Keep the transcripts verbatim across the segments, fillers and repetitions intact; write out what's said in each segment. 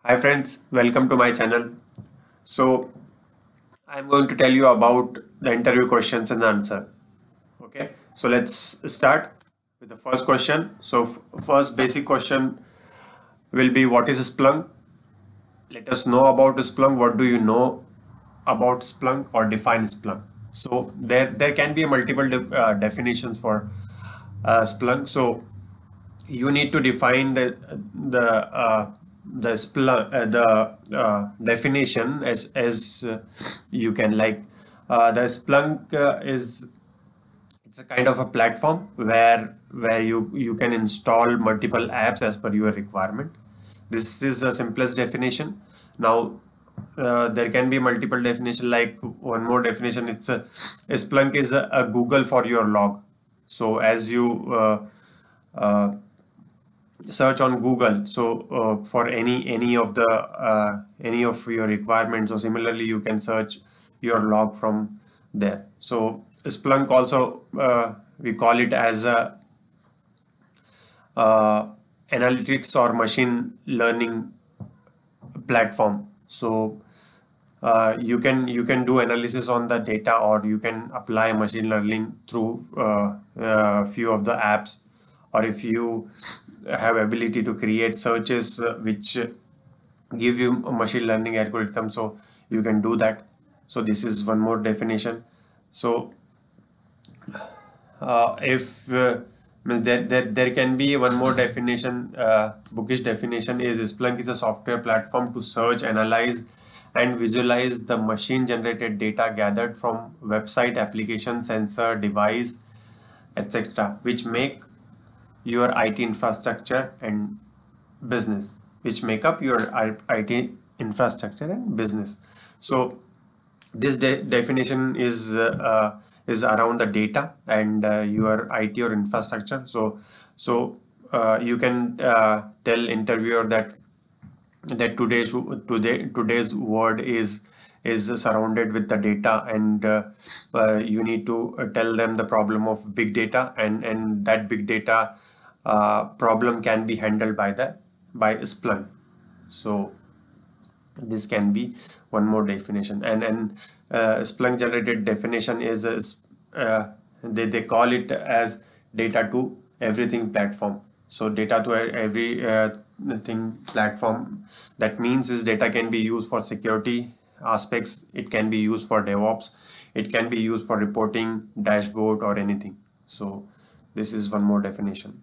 Hi friends, welcome to my channel. So I'm going to tell you about the interview questions and answer. Okay, so let's start with the first question. So f- first basic question will be, what is Splunk? Let us know about Splunk. What do you know about Splunk or define Splunk? So there there can be multiple de- uh, definitions for uh, Splunk. So you need to define the the uh, the Splunk uh, the uh, definition as as uh, you can like uh, the Splunk uh, is it's a kind of a platform where where you you can install multiple apps as per your requirement. This is the simplest definition. Now uh, there can be multiple definition, like one more definition. It's a Splunk is a, a Google for your log. So as you uh, uh, search on Google. So uh, for any any of the uh, any of your requirements, or similarly you can search your log from there. So Splunk also uh, we call it as a uh, analytics or machine learning platform. So uh, you can you can do analysis on the data, or you can apply machine learning through uh, uh, few of the apps, or if you have ability to create searches uh, which give you a machine learning algorithm, so you can do that. So this is one more definition. So uh, if uh, means there, there there can be one more definition, uh, bookish definition is Splunk is a software platform to search, analyze and visualize the machine generated data gathered from website, application, sensor, device, etc., which make your I T infrastructure and business, which make up your I T infrastructure and business. So this de- definition is uh, uh, is around the data and uh, your I T or infrastructure. So so uh, you can uh, tell interviewer that that today's today today's world is is surrounded with the data, and uh, uh, you need to uh, tell them the problem of big data, and and that big data uh, problem can be handled by the by Splunk. So this can be one more definition, and and uh, Splunk generated definition is a, uh, they, they call it as data to everything platform. So data to e- every uh, thing platform, that means is data can be used for security aspects, it can be used for DevOps, it can be used for reporting, dashboard, or anything. So this is one more definition.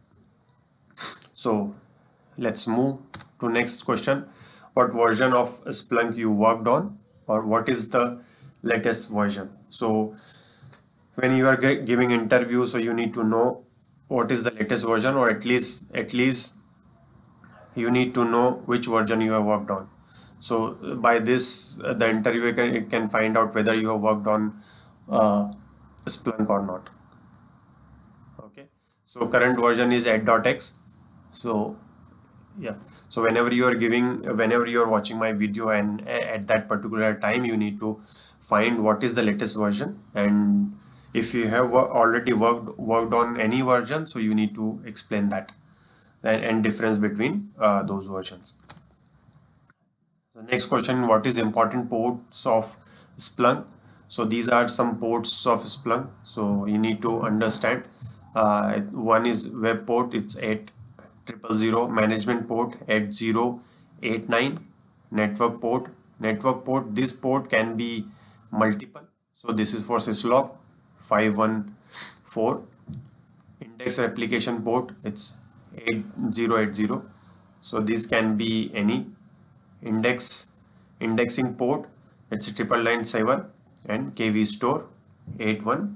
So let's move to next question. What version of Splunk you worked on, or what is the latest version? So when you are gi- giving interview, so you need to know what is the latest version, or at least at least you need to know which version you have worked on. So uh, by this, uh, the interviewer can, can find out whether you have worked on uh, Splunk or not. Okay. So current version is eight.x. So yeah, so whenever you are giving whenever you are watching my video, and a- at that particular time you need to find what is the latest version, and if you have wo- already worked worked on any version, so you need to explain that, and, and difference between uh, those versions. The next question, what is important ports of Splunk? So these are some ports of Splunk. So you need to understand. Uh, one is web port, it's eight triple zero, management port eight zero eight nine, network port. Network port, this port can be multiple. So this is for syslog five one four. Index replication port, it's eight zero eight zero. So this can be any index indexing port, it's triple nine seven, and K V store eight one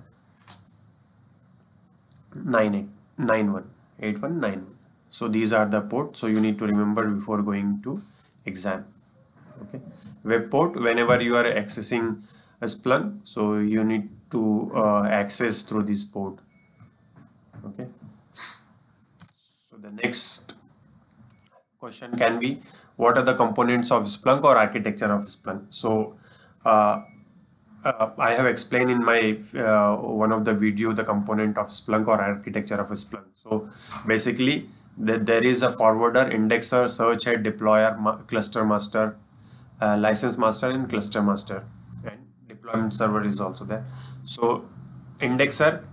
nine eight nine one eight one nine one. So these are the ports, so you need to remember before going to exam. Okay, web port, whenever you are accessing a Splunk, so you need to uh, access through this port. Okay, so the next question can be, what are the components of Splunk or architecture of Splunk? So uh, uh, I have explained in my uh, one of the video the component of Splunk or architecture of Splunk. So basically There, there is a forwarder, indexer, search head, deployer, ma cluster master, uh, license master, and cluster master, and deployment server is also there. So indexer,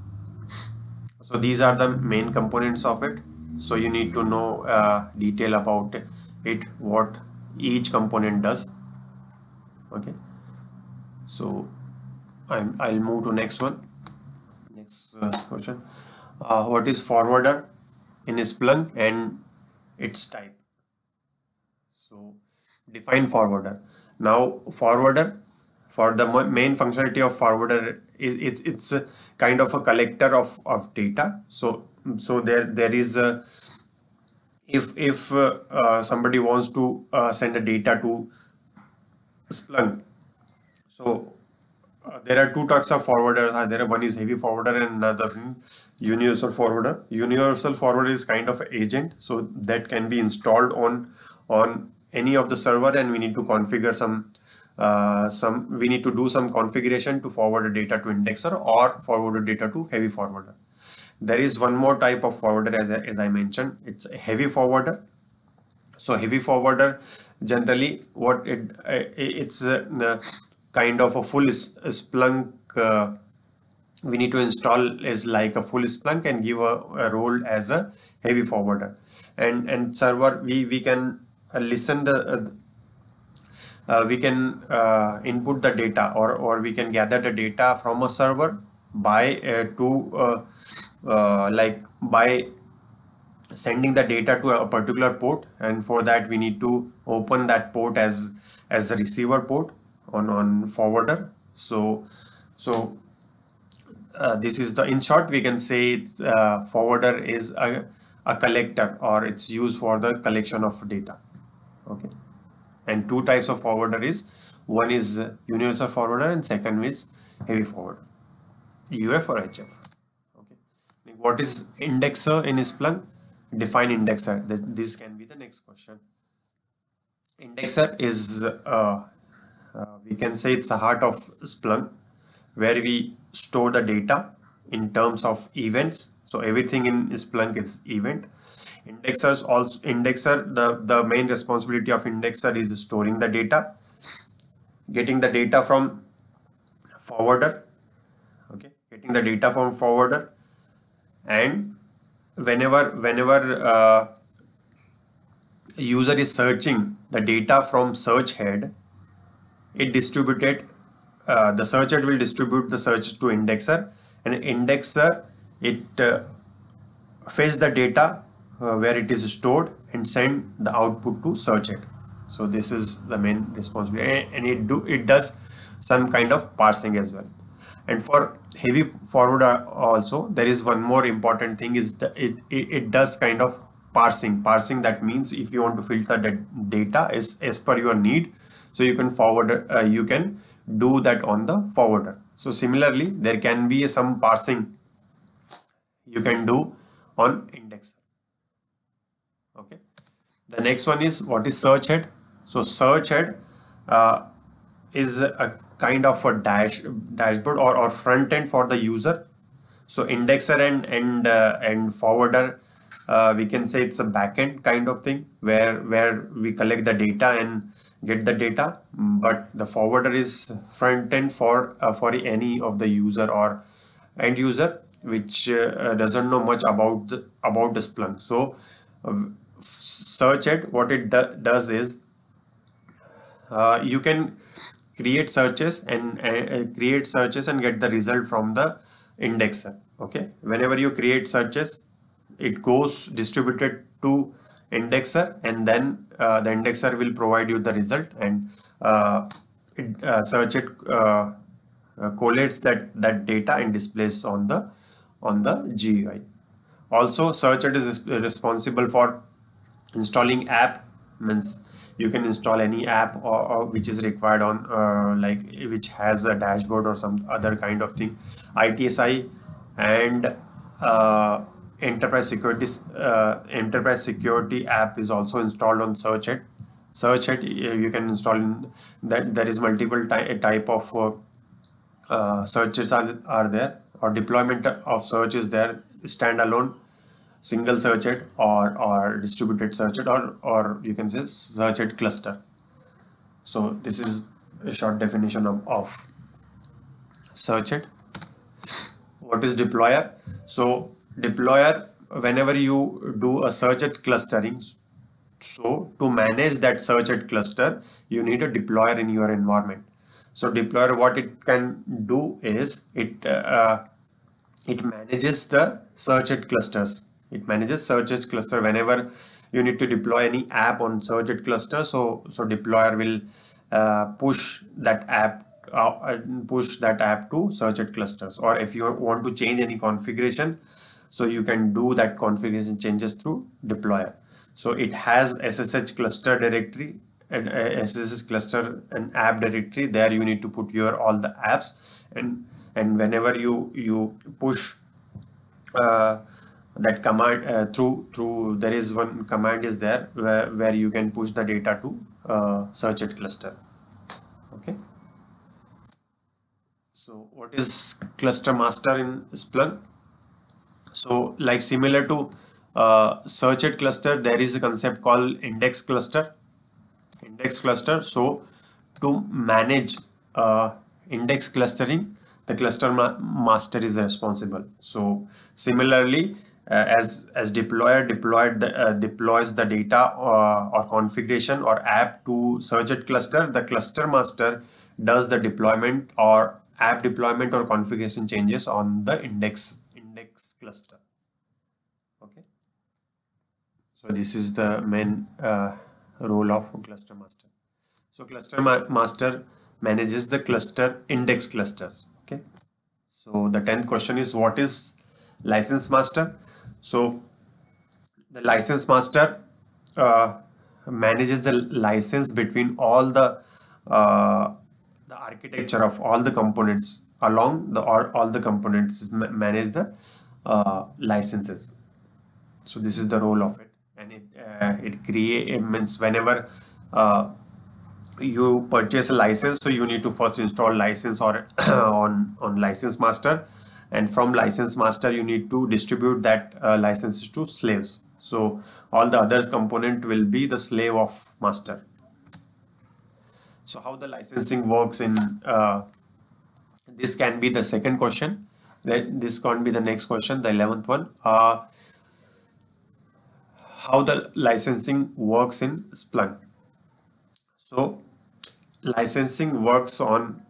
so these are the main components of it. So you need to know uh, detail about it, what each component does. Okay, so I'm, I'll move to next one. Next uh, question. Uh, what is forwarder in Splunk and its type? So define forwarder. Now forwarder, for the main functionality of forwarder is it, it's a kind of a collector of, of data. So so there there is a, if if uh, uh, somebody wants to uh, send a data to Splunk, so uh, there are two types of forwarders. Uh, there are, one is heavy forwarder and another universal forwarder. Universal forwarder is kind of agent, so that can be installed on on any of the server, and we need to configure some uh, some we need to do some configuration to forward the data to indexer or forward the data to heavy forwarder. There is one more type of forwarder, as I, as I mentioned, it's a heavy forwarder. So heavy forwarder, generally what it it's a, kind of a full Splunk uh, we need to install is like a full Splunk and give a, a role as a heavy forwarder. And and server, we we can uh, listen the uh, uh, we can uh, input the data, or or we can gather the data from a server by uh, to uh, uh, like by sending the data to a particular port, and for that we need to open that port as as the receiver port on on forwarder. So so uh, this is the, in short we can say it's, uh, forwarder is a, a collector, or it's used for the collection of data. Okay, and two types of forwarder is, one is uh, universal forwarder and second is heavy forwarder, U F or H F. Okay, what is indexer in Splunk? Define indexer. This, this can be the next question. Indexer is uh, uh, we can say it's a heart of Splunk, where we store the data in terms of events. So everything in Splunk is event. Indexers also, indexer, the the main responsibility of indexer is storing the data, getting the data from forwarder. Okay, getting the data from forwarder, and whenever whenever uh, user is searching the data from search head, it distributed uh, the search head will distribute the search to indexer, and indexer it uh, fetch the data uh, where it is stored and send the output to search head. So this is the main responsibility, and it do it does some kind of parsing as well. And for heavy forwarder also, there is one more important thing, is the, it, it it does kind of parsing. Parsing, that means if you want to filter the data as as per your need, so you can forward uh, you can do that on the forwarder. So similarly, there can be some parsing you can do on indexer. Okay, the next one is, what is search head? So search head uh, is a kind of a dash dashboard or, or front end for the user. So indexer and and uh, and forwarder, uh, we can say it's a backend kind of thing, where where we collect the data and get the data, but the forwarder is front end for uh, for any of the user or end user which uh, doesn't know much about the, about the Splunk. So uh, search head, what it do, does is uh, you can create searches and uh, create searches and get the result from the indexer. Okay, whenever you create searches, it goes distributed to indexer, and then uh, the indexer will provide you the result, and uh, it, uh, search it uh, uh, collates that that data and displays on the on the G U I. Also, search it is responsible for installing app, means you can install any app or, or which is required on uh, like which has a dashboard or some other kind of thing. I T S I and uh, enterprise security uh, enterprise security app is also installed on search head. Search head you can install in that. There is multiple ty type of uh, uh, searches are, are there, or deployment of search is there, standalone single searched or or distributed searched, or or you can say searched cluster. So this is a short definition of, of searched. What is deployer? So deployer, whenever you do a searched clustering, so to manage that searched cluster, you need a deployer in your environment. So deployer, what it can do is it uh, it manages the searched clusters. It manages searched cluster whenever you need to deploy any app on searched cluster. So so deployer will uh, push that app uh, push that app to searched clusters. Or if you want to change any configuration, so you can do that configuration changes through deployer. So it has S S H cluster directory and uh, S S H cluster and app directory. There you need to put your all the apps, and and whenever you you push uh, that command uh, through through there is one command is there where, where you can push the data to uh, searched cluster. Okay. So what is cluster master in Splunk? So like similar to uh, searched cluster, there is a concept called index cluster. Index cluster. So to manage uh, index clustering, the cluster ma master is responsible. So similarly, uh, as as deployer deployed the, uh, deploys the data uh, or configuration or app to searched cluster, the cluster master does the deployment or app deployment or configuration changes on the index index cluster. Okay. So this is the main uh, role of cluster master. So cluster ma master manages the cluster index clusters. Okay. So the tenth question is, what is license master? So the license master uh, manages the license between all the uh, the architecture of all the components along the or all the components manage the uh, licenses. So this is the role of it, and it uh, it create it means whenever uh, you purchase a license, so you need to first install license or on on license master, and from license master you need to distribute that uh, licenses to slaves. So all the other component will be the slave of master. So how the licensing works in uh, this can be the second question. This can be the next question, the eleventh one. Uh, how the licensing works in Splunk. So licensing works on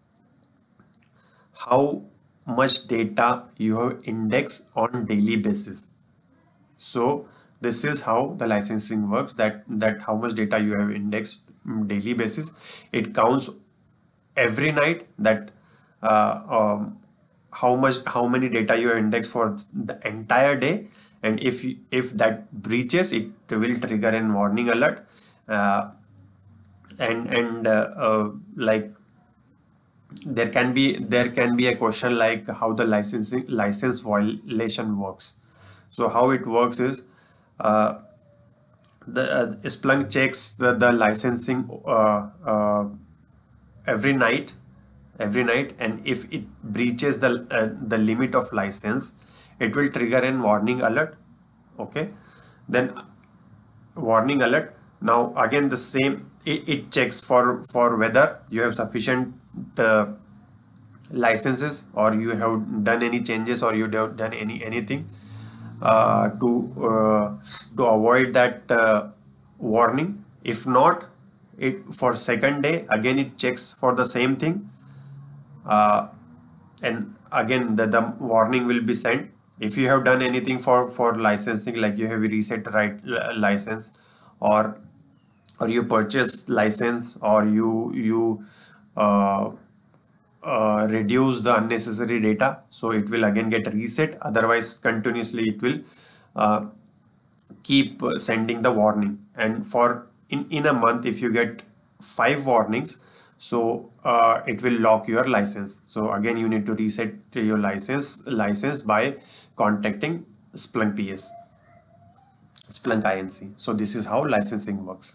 how much data you have indexed on daily basis. So this is how the licensing works, that that how much data you have indexed daily basis. It counts every night that uh, um, how much how many data you have indexed for the entire day, and if if that breaches, it will trigger a warning alert. Uh, and and uh, uh, like there can be there can be a question like how the licensing license violation works. So how it works is uh, the uh, Splunk checks the, the licensing uh, uh, every night every night and if it breaches the uh, the limit of license, it will trigger a warning alert. Okay, then warning alert. Now again the same, it, it checks for for whether you have sufficient uh, licenses, or you have done any changes, or you have done any anything uh, to uh, to avoid that uh, warning. If not, it for second day again it checks for the same thing, uh, and again the, the warning will be sent. If you have done anything for for licensing, like you have reset the right license, or or you purchase license, or you you uh, uh, reduce the unnecessary data, so it will again get reset. Otherwise continuously it will uh, keep sending the warning. And for in in a month, if you get five warnings, so uh, it will lock your license. So again you need to reset your license license by contacting Splunk P S, Splunk I N C. So this is how licensing works.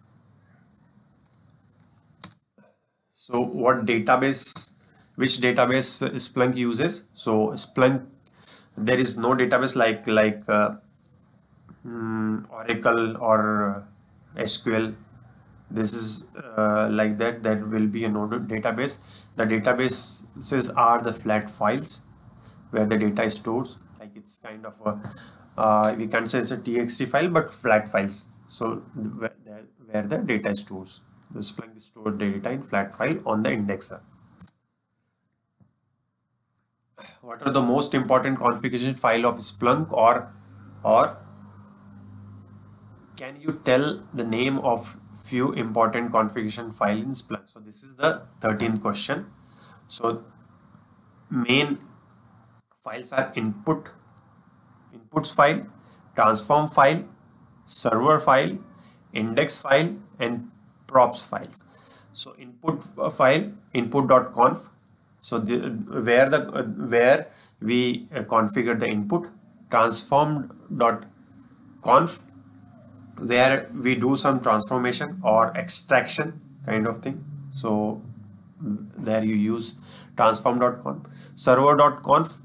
So what database, which database Splunk uses? So Splunk, there is no database like like uh, mm, Oracle or S Q L. This is uh, like that. That will be a node database. The databases are the flat files where the data is stored. Like it's kind of a uh, we can say it's a T X T file, but flat files. So where, where the data is stored. The Splunk stored data in flat file on the indexer. What are the most important configuration file of Splunk, or or can you tell the name of few important configuration file in Splunk? So this is the thirteenth question. So main files are input, inputs file, transform file, server file, index file, and props files. So input file, input.conf. So the, where the uh, where we uh, configure the input, transformed.conf, where we do some transformation or extraction kind of thing. So there you use transform.conf. Server.conf,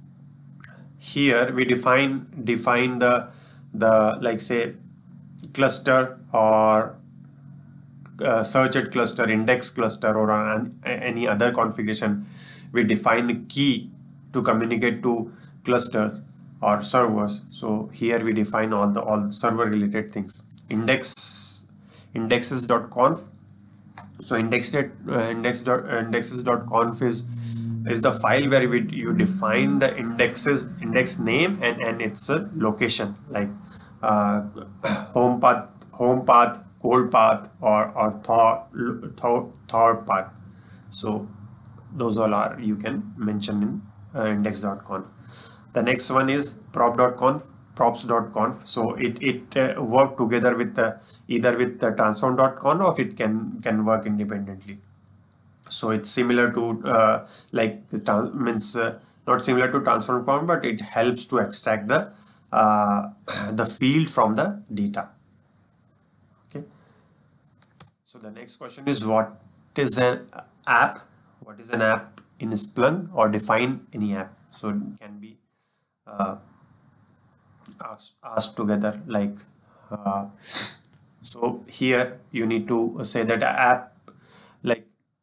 here we define define the the like say cluster or uh, searched cluster, index cluster, or an, any other configuration. We define a key to communicate to clusters or servers. So here we define all the all server related things. Index indexes.conf. So index uh, index dot indexes.conf is is the file where we you define the indexes index name and and its uh, location, like uh, home path home path cold path, or or Thor, Thor, Thor path. So those all are you can mention in uh, index.conf. The next one is prop.conf, props.conf. So it it uh, work together with the either with the transform.conf, or it can can work independently. So it's similar to uh, like the means uh, not similar to transform.conf, but it helps to extract the uh, the field from the data. Okay. So the next question is, what is an app? What is an app in Splunk, or define any app? So it can be uh, asked, asked together like uh, so here you need to say that app like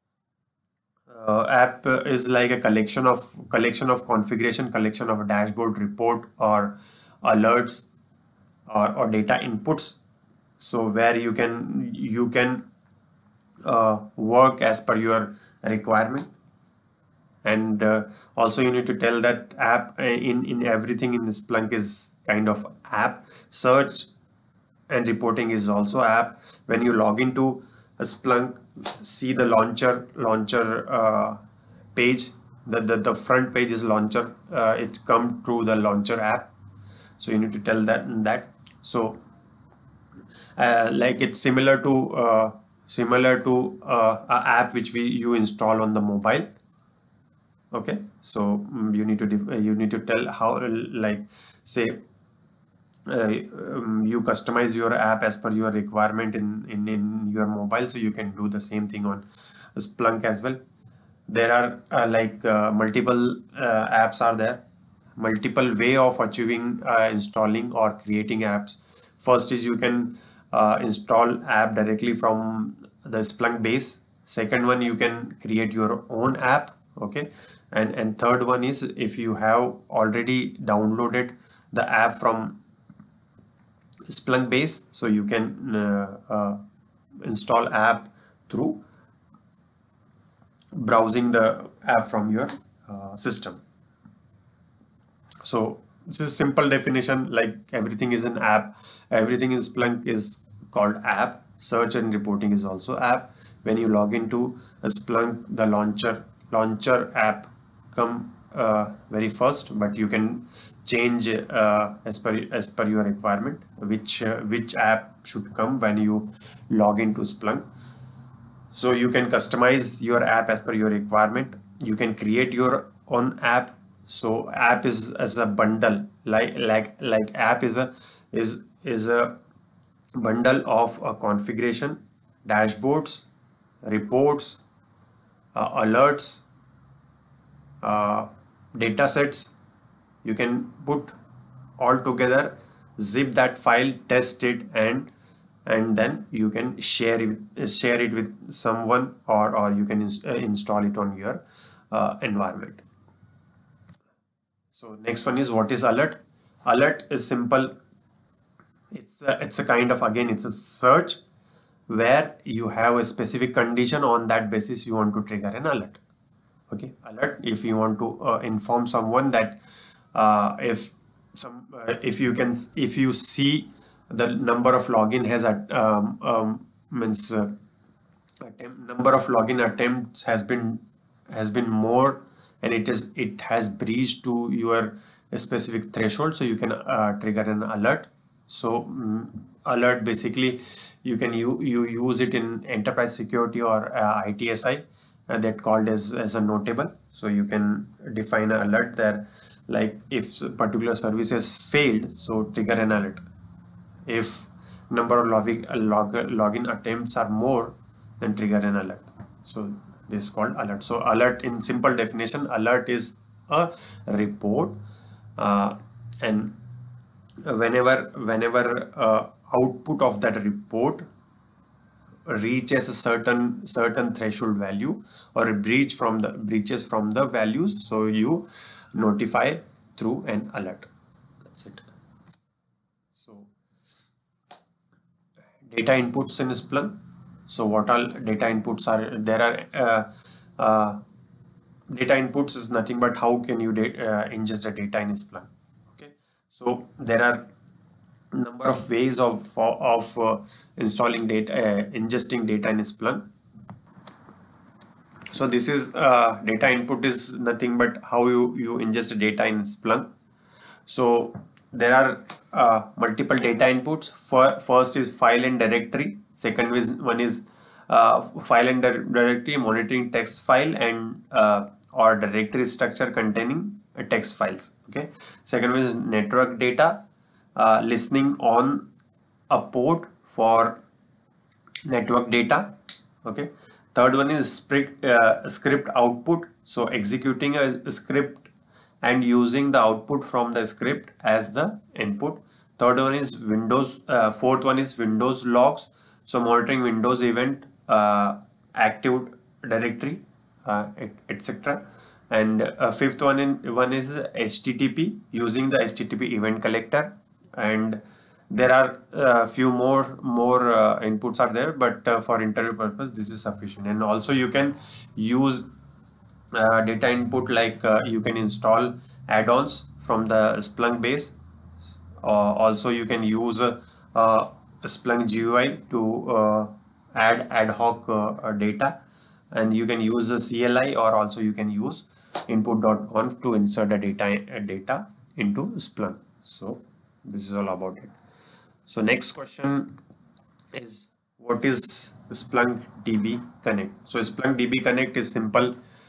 uh, app is like a collection of collection of configuration, collection of a dashboard, report, or alerts, or, or data inputs. So where you can you can uh, work as per your requirement. And uh, also you need to tell that app uh, in in everything in Splunk is kind of app. Search and reporting is also app. When you log into a Splunk, see the launcher launcher uh, page, the, the the front page is launcher. Uh, it's come through the launcher app, so you need to tell that that so uh, like it's similar to uh, similar to uh, a app which we you install on the mobile. Okay, so mm, you need to def- uh, you need to tell how uh, like say uh, um, you customize your app as per your requirement in, in in your mobile, so you can do the same thing on Splunk as well. There are uh, like uh, multiple uh, apps are there, multiple way of achieving uh, installing or creating apps. First is you can uh, install app directly from the Splunk base. Second one, you can create your own app. Okay, and and third one is if you have already downloaded the app from Splunk base, so you can uh, uh, install app through browsing the app from your uh, system. So this is simple definition, like everything is an app. Everything in Splunk is called app. Search and reporting is also app. When you log into a Splunk, the launcher launcher app come uh, very first, but you can change uh, as per as per your requirement which uh, which app should come when you log into Splunk. So you can customize your app as per your requirement. You can create your own app. So app is as a bundle, like like like app is a is is a bundle of a configuration, dashboards, reports, uh, alerts, uh, data sets. You can put all together zip that file, test it, and and then you can share it share it with someone, or or you can ins uh, install it on your uh, environment. So next one is, what is alert? Alert is simple. It's a, it's a kind of, again, it's a search where you have a specific condition. On that basis you want to trigger an alert. Okay, alert, if you want to uh, inform someone that uh, if some uh, if you can if you see the number of login has at um, um, means uh, attempt, number of login attempts has been has been more, and it is it has breached to your specific threshold, so you can uh, trigger an alert. So um, alert, basically you can you you use it in enterprise security or uh, I T S I, uh, that called as as a notable. So you can define an alert there, like if particular service has failed, so trigger an alert. If number of login log, login attempts are more, then trigger an alert. So this is called alert. So alert, in simple definition, alert is a report, uh, and whenever whenever uh, output of that report reaches a certain certain threshold value, or a breach from the breaches from the values, so you notify through an alert. That's it. So data inputs in Splunk. So what all data inputs are there? Are uh, uh, data inputs is nothing but how can you uh, ingest the data in Splunk. Okay, so there are number of ways of of uh, installing data, uh, ingesting data in Splunk. So this is uh, data input is nothing but how you you ingest data in Splunk. So there are uh, multiple data inputs. For first is file and directory. Second is one is uh, file and directory monitoring text file and uh, or directory structure containing uh, text files. Okay. Second one is network data, uh, listening on a port for network data. Okay. Third one is script, uh, script output. So executing a script and using the output from the script as the input. Third one is Windows. Uh, fourth one is Windows logs. So monitoring Windows event, uh, active directory, uh, et cetera. And uh, fifth one in one is H T T P, using the H T T P event collector. And there are a uh, few more more uh, inputs are there, but uh, for interview purpose this is sufficient. And also you can use uh, data input, like uh, you can install add-ons from the Splunk base. Uh, also you can use uh, uh, Splunk G U I to uh, add ad hoc uh, data, and you can use a C L I, or also you can use input dot conf to insert the data uh, data into Splunk. So this is all about it. So next question is, what is Splunk D B Connect? So Splunk D B Connect is simple.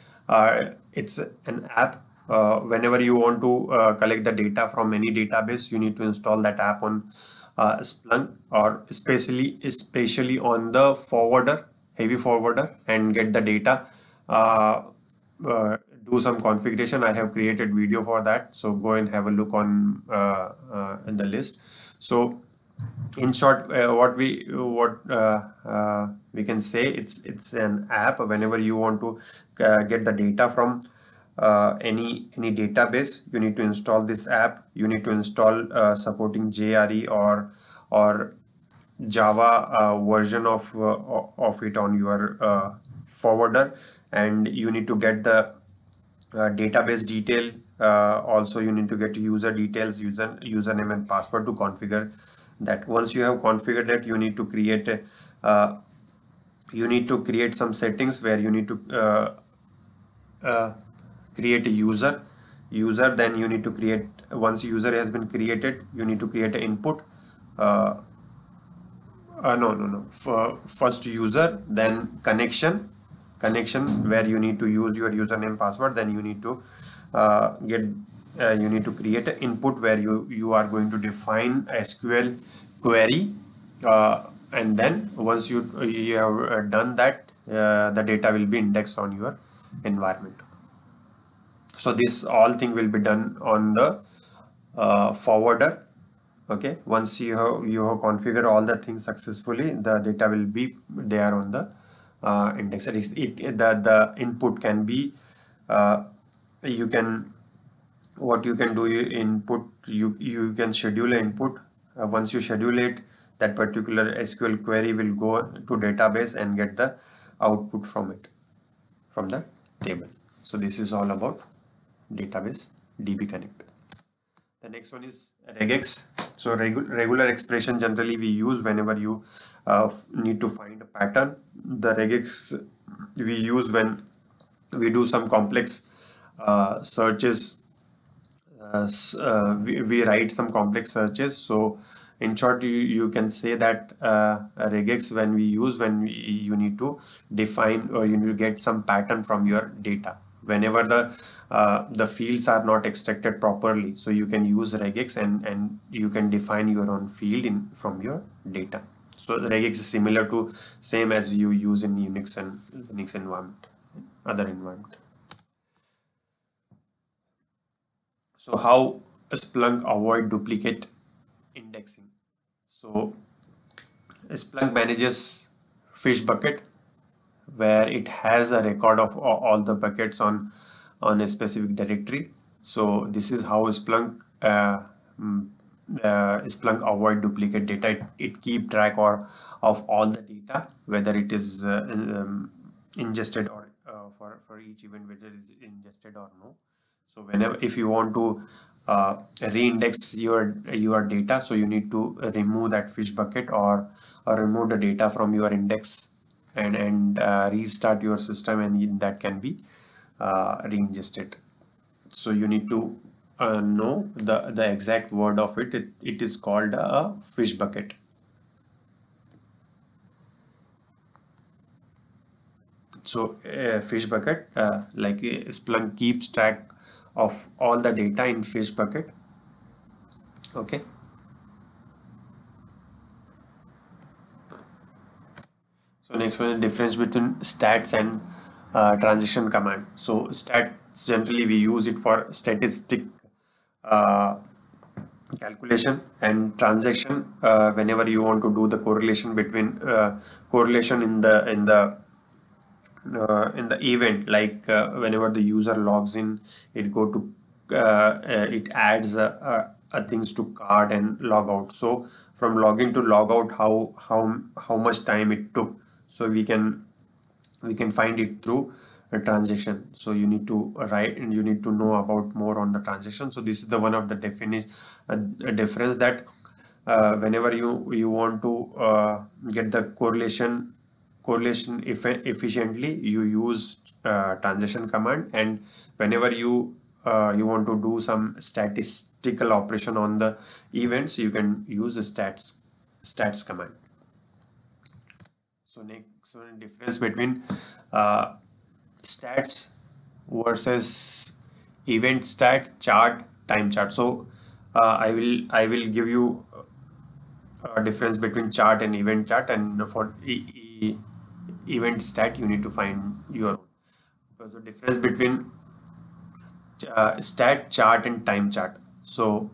Uh, it's an app. Uh, whenever you want to uh, collect the data from any database, you need to install that app on uh, Splunk, or especially especially on the forwarder, heavy forwarder, and get the data. Uh, uh, do some configuration. I have created video for that, so go and have a look on uh, uh, in the list. So in short, uh, what we what uh, uh, we can say, it's it's an app. Whenever you want to uh, get the data from uh, any any database, you need to install this app. You need to install uh, supporting J R E or or Java uh, version of uh, of it on your uh, forwarder, and you need to get the uh, database detail. Uh, also you need to get user details, user username and password to configure that. Once you have configured that, you need to create a, uh, you need to create some settings where you need to uh, uh, create a user user then you need to create, once user has been created, you need to create an input. uh, uh, no no no For first user, then connection connection where you need to use your username password. Then you need to uh, get uh, you need to create an input where you you are going to define a S Q L query, uh, and then once you you have done that, uh, the data will be indexed on your environment. So this all thing will be done on the uh, forwarder. Okay, once you have you have configured all the things successfully, the data will be there on the uh, index. It, is- it the the input can be uh, you can what you can do, you input you you can schedule an input. Uh, once you schedule it, that particular S Q L query will go to database and get the output from it, from the table. So this is all about database D B Connect. The next one is regex. So regu regular expression generally we use whenever you uh, need to find a pattern. The regex we use when we do some complex uh, searches. Uh, s- uh, we, we write some complex searches. So in short, you, you can say that uh, a regex when we use when we, you need to define or you need to get some pattern from your data. Whenever the uh, the fields are not extracted properly, so you can use regex and and you can define your own field in from your data. So the regex is similar to same as you use in Unix and Linux environment, other environment. So how Splunk avoid duplicate indexing? So Splunk manages fish bucket where it has a record of a- all the buckets on on a specific directory. So this is how Splunk uh, mm, uh, Splunk avoid duplicate data. It, it keep track or of all the data, whether it is uh, um, ingested or uh, for for each event whether it is ingested or no. So whenever if you want to uh, reindex your your data, so you need to remove that fish bucket or or remove the data from your index and and uh, restart your system, and that can be uh, re-ingested. So you need to uh, know the the exact word of it. It, it is called a fish bucket. So uh, fish bucket, uh, like uh, Splunk keeps track of all the data in fish bucket. Okay. So next one is difference between stats and uh, transition command. So stats generally we use it for statistic uh, calculation, and transaction uh, whenever you want to do the correlation between uh, correlation in the in the uh, in the event, like uh, whenever the user logs in, it go to uh, uh, it adds uh, uh, uh, things to cart and log out. So from login to log out, how how how much time it took, so we can we can find it through a transaction. So you need to write and you need to know about more on the transaction. So this is the one of the definition uh, difference, that uh, whenever you you want to uh, get the correlation correlation effe- efficiently, you use uh, transaction command, and whenever you uh, you want to do some statistical operation on the events, you can use a stats stats command. So next one, difference between uh, stats versus event stat, chart, time chart. So uh, I will I will give you a difference between chart and event chart, and for e e event stat you need to find your own. So the difference between uh, stat, chart, and time chart. So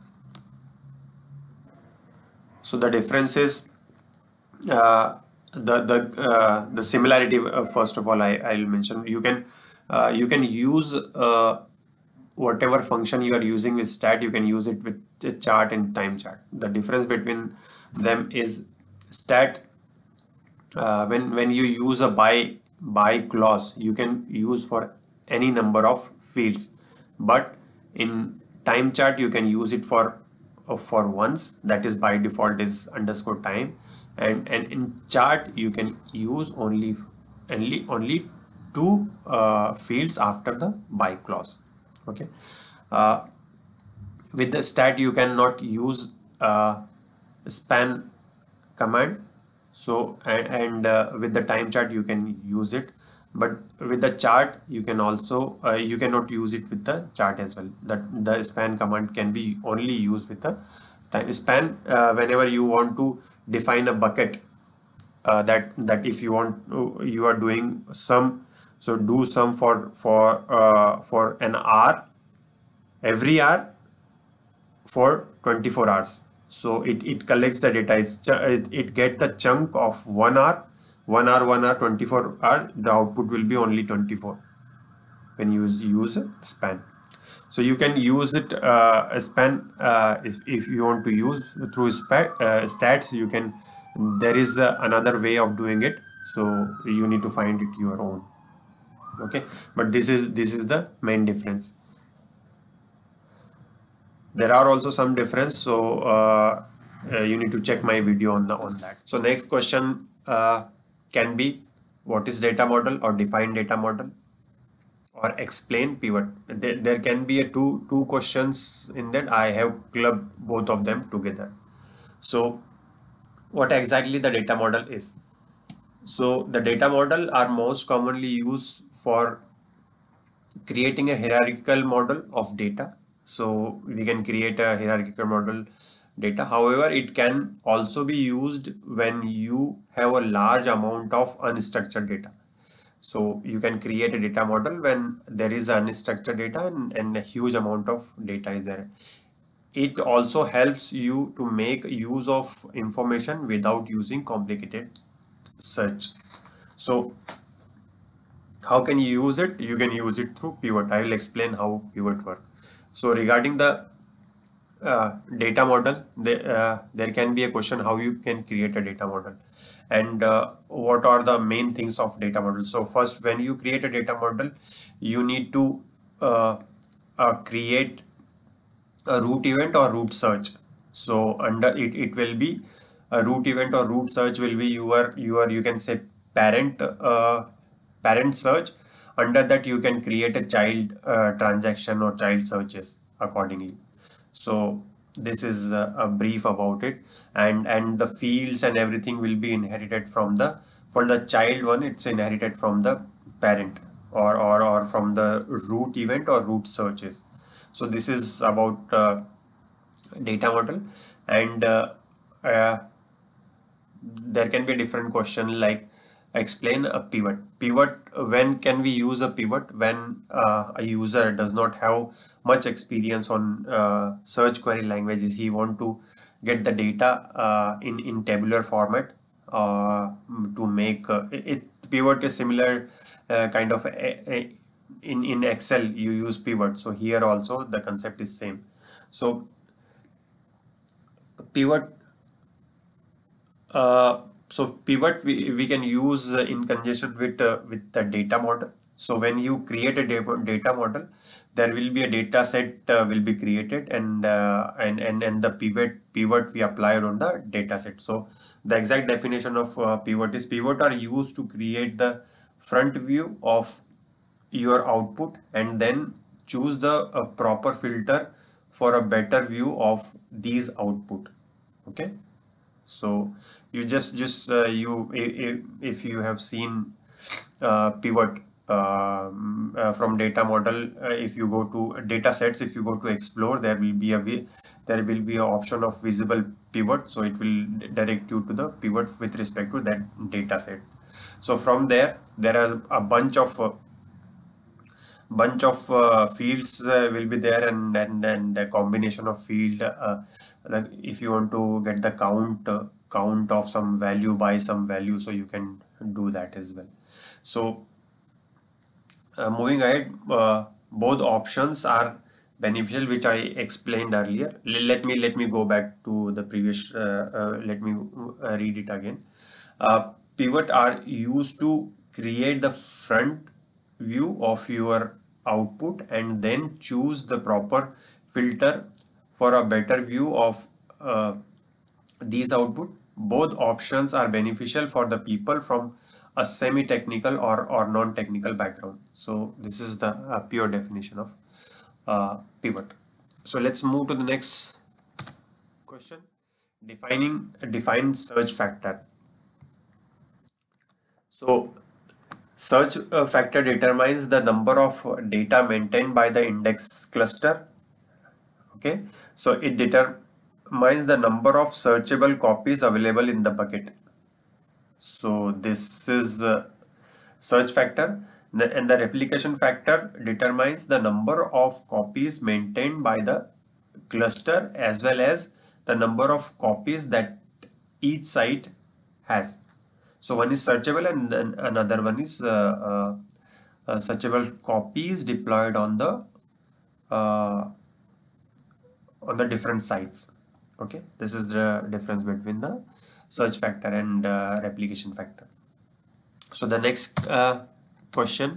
so the difference is uh, the the uh, the similarity. Uh, first of all, I I'll mention you can uh, you can use uh, whatever function you are using with stat, you can use it with a chart and time chart. The difference between them is stat, uh, when when you use a by by clause, you can use for any number of fields, but in time chart you can use it for uh, for once, that is by default is underscore time, and and in chart you can use only only only two uh, fields after the by clause. Okay. uh, with the stat you cannot use uh, span command. So and, and uh, with the time chart you can use it, but with the chart you can also uh, you cannot use it with the chart as well. That the span command can be only used with the time span. Uh, whenever you want to define a bucket, uh, that that if you want uh, you are doing some, so do some for for uh, for an hour, every hour for twenty-four hours. So it, it collects the data. It's, it, it get the chunk of one hour, one hour, one hour, twenty-four hour. The output will be only twenty-four when you use, use span. So you can use it uh, a span uh, if, if you want to use through spa, uh, stats. You can. There is uh, another way of doing it. So you need to find it your own. Okay, but this is this is the main difference. There are also some difference, so uh, uh, you need to check my video on the on that. So next question uh, can be, what is data model, or define data model, or explain pivot. There, there can be a two two questions in that. I have clubbed both of them together. So what exactly the data model is? So the data model are most commonly used for creating a hierarchical model of data. So we can create a hierarchical model data. However, it can also be used when you have a large amount of unstructured data. So you can create a data model when there is unstructured data and, and a huge amount of data is there. It also helps you to make use of information without using complicated search. So how can you use it? You can use it through pivot. I will explain how pivot works. So regarding the uh, data model, the, uh, there can be a question how you can create a data model, and uh, what are the main things of data model. So first, when you create a data model, you need to uh, uh, create a root event or root search. So under it, it will be a root event or root search will be your your you can say parent uh, parent search. Under that you can create a child uh, transaction or child searches accordingly. So this is a, a brief about it, and and the fields and everything will be inherited from the, for the child one it's inherited from the parent, or or, or from the root event or root searches. So this is about uh, data model. And uh, uh, there can be a different question like, explain a pivot. Pivot, when can we use a pivot? When uh, a user does not have much experience on uh, search query languages, he want to get the data uh, in in tabular format uh, to make uh, it. Pivot is similar uh, kind of a, a, in in Excel you use pivot. So here also the concept is same. So pivot uh, so pivot we, we can use uh, in conjunction with uh, with the data model. So when you create a data model, there will be a data set uh, will be created, and uh, and and and the pivot pivot we applied on the data set. So the exact definition of uh, pivot is, pivot are used to create the front view of your output and then choose the uh, proper filter for a better view of these output. Okay, so you just just uh, you if, if you have seen uh, pivot um, uh, from data model, uh, if you go to data sets, if you go to explore, there will be a way there will be an option of visible pivot. So it will direct you to the pivot with respect to that data set. So from there there are a bunch of uh, bunch of uh, fields uh, will be there, and and and a combination of field uh, like if you want to get the count uh, count of some value by some value, so you can do that as well. So uh, moving ahead, uh, both options are beneficial, which I explained earlier. L let me let me go back to the previous uh, uh, let me uh, read it again. Uh, pivot are used to create the front view of your output and then choose the proper filter for a better view of uh, these output. Both options are beneficial for the people from a semi-technical or, or non-technical background. So this is the uh, pure definition of uh, pivot. So let's move to the next question. Defining define search factor. So search uh, factor determines the number of data maintained by the index cluster. Okay, so it determines the number of searchable copies available in the bucket. So this is uh, search factor, and the replication factor determines the number of copies maintained by the cluster as well as the number of copies that each site has. So one is searchable, and then another one is uh, uh, uh, searchable copies deployed on the uh, on the different sites. Okay, this is the difference between the search factor and uh, replication factor. So the next uh, question,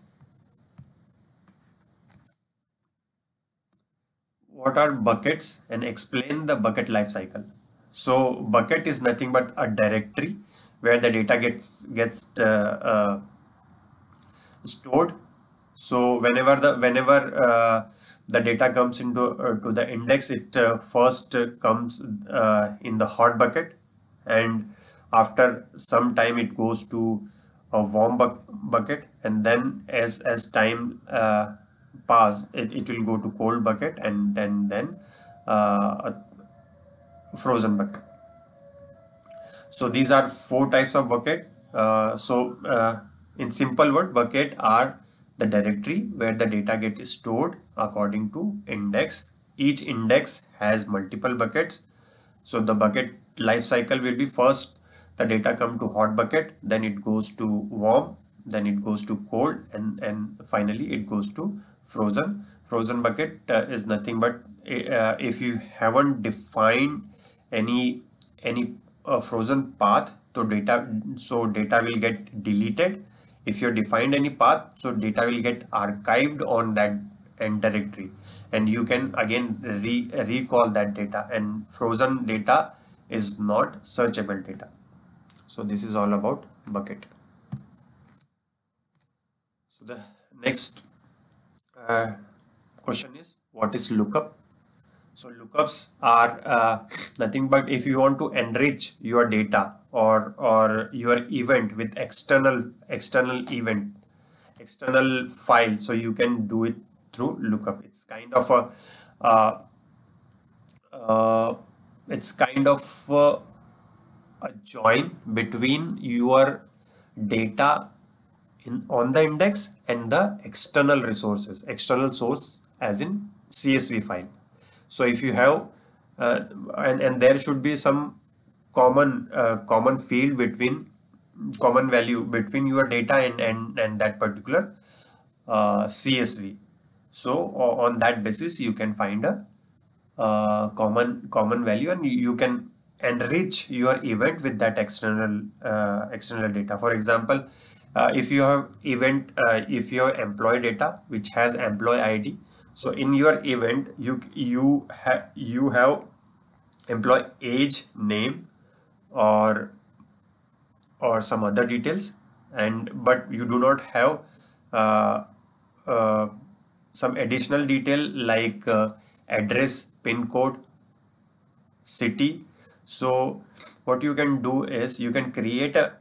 what are buckets, and explain the bucket lifecycle. So bucket is nothing but a directory where the data gets gets uh, uh, stored. So whenever the whenever uh, the data comes into uh, to the index, it uh, first uh, comes uh, in the hot bucket, and after some time it goes to a warm bu bucket, and then as as time uh, pass, it, it will go to cold bucket, and then then uh, a frozen bucket. So these are four types of bucket. Uh, so uh, in simple word, bucket are the directory where the data get stored according to index. Each index has multiple buckets. So the bucket life cycle will be, first the data come to hot bucket, then it goes to warm, then it goes to cold, and and finally it goes to frozen. Frozen bucket uh, is nothing but uh, if you haven't defined any any uh, frozen path, so data so data will get deleted. If you defined any path, so data will get archived on that end directory, and you can again re recall that data. And frozen data is not searchable data. So this is all about bucket. So the next uh, question is, what is lookup? So lookups are uh, nothing but if you want to enrich your data or or your event with external external event external file, so you can do it through lookup. It's kind of a uh, uh, it's kind of a, a join between your data in on the index and the external resources, external source as in C S V file. So if you have uh, and, and there should be some common uh, common field between common value between your data and and, and that particular uh, C S V. So on that basis you can find a uh, common common value, and you can enrich your event with that external uh, external data. For example, uh, if you have event uh, if you have employee data which has employee I D, so in your event you you have you have employee age, name, or or some other details, and but you do not have uh, uh, some additional detail like uh, address, pin code, city. So what you can do is you can create a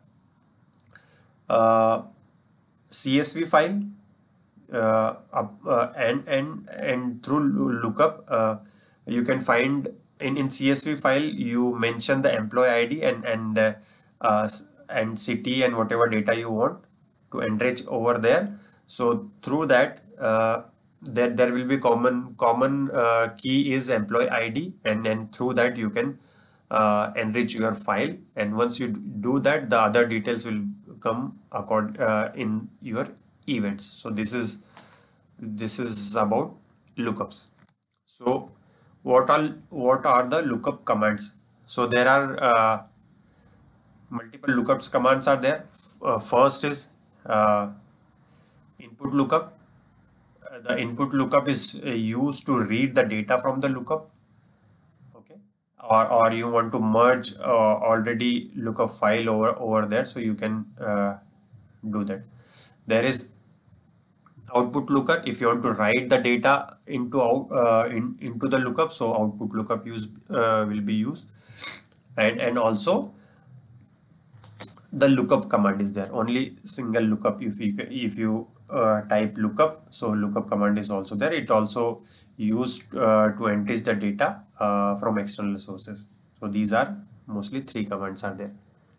uh, C S V file uh, uh, and and and through lookup uh, you can find in in C S V file you mention the employee I D and and uh, uh, and city and whatever data you want to enrich over there. So through that uh, there there will be common common uh, key is employee I D, and then through that you can uh, enrich your file, and once you do that the other details will come accord uh, in your events. So this is this is about lookups. So what all what are the lookup commands? So there are uh, multiple lookups commands are there. Uh, first is uh, input lookup. Uh, the input lookup is uh, used to read the data from the lookup. Okay, or or you want to merge uh, already lookup file over over there, so you can uh, do that. There is output lookup if you want to write the data into out uh, in, into the lookup, so output lookup use uh, will be used, and and also the lookup command is there. Only single lookup if you if you uh, type lookup, so lookup command is also there. It also used uh, to enrich the data uh, from external sources. So these are mostly three commands are there.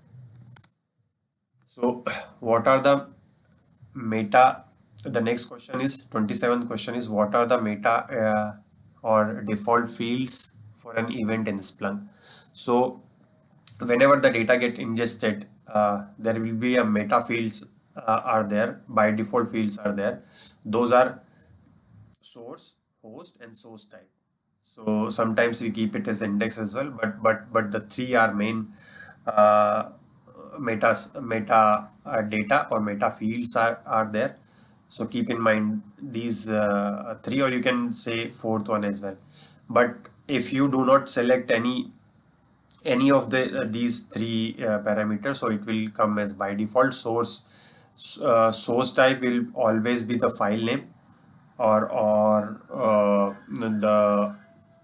So what are the meta? The next question is twenty-seventh question is, what are the meta uh, or default fields for an event in Splunk. So whenever the data get ingested, uh, there will be a meta fields uh, are there. By default fields are there. Those are source, host, and source type. So sometimes we keep it as index as well, but but but the three are main uh, meta meta uh, data or meta fields are are there. So keep in mind these uh, three, or you can say fourth one as well. But if you do not select any any of the uh, these three uh, parameters, so it will come as by default. Source uh, source type will always be the file name, or or uh, the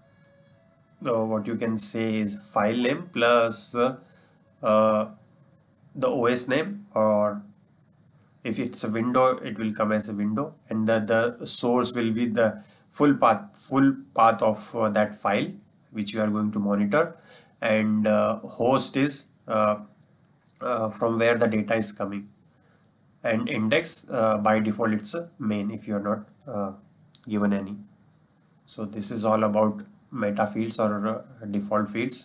uh, what you can say is file name plus uh, uh, the O S name, or if it's a window it will come as a window, and the, the source will be the full path full path of uh, that file which you are going to monitor, and uh, host is uh, uh, from where the data is coming, and index uh, by default it's a main if you are not uh, given any. So this is all about meta fields or uh, default fields.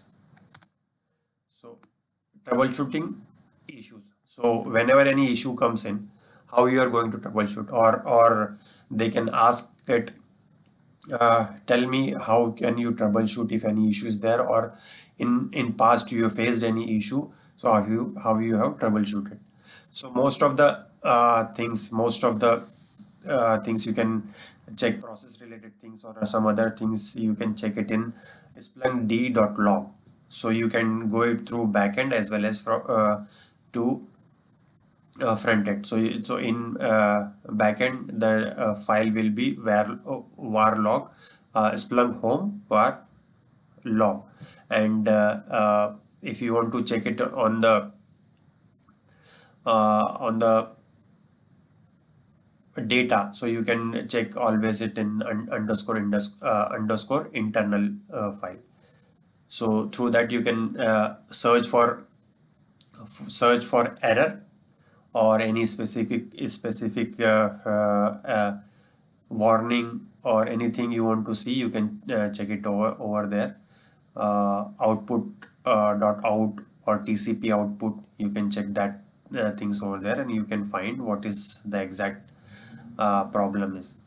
So troubleshooting issues. So whenever any issue comes in, how you are going to troubleshoot, or or they can ask it, uh, tell me how can you troubleshoot if any issue is there, or in in past you have faced any issue, so how you how you have troubleshooted. So most of the uh, things most of the uh, things you can check, process related things or some other things you can check it in Splunk D dot log. So you can go it through backend as well as from uh, to uh, front end. So you- so in uh, backend the uh, file will be var uh, var log uh, Splunk home var log, and uh, uh, if you want to check it on the uh, on the data, so you can check always it in un underscore indus uh, underscore internal uh, file. So through that you can uh, search for search for error or any specific specific uh, uh, uh, warning or anything you want to see. You can uh, check it over over there. Uh, output uh, dot out or T C P output, you can check that uh, things over there, and you can find what is the exact uh, problem is.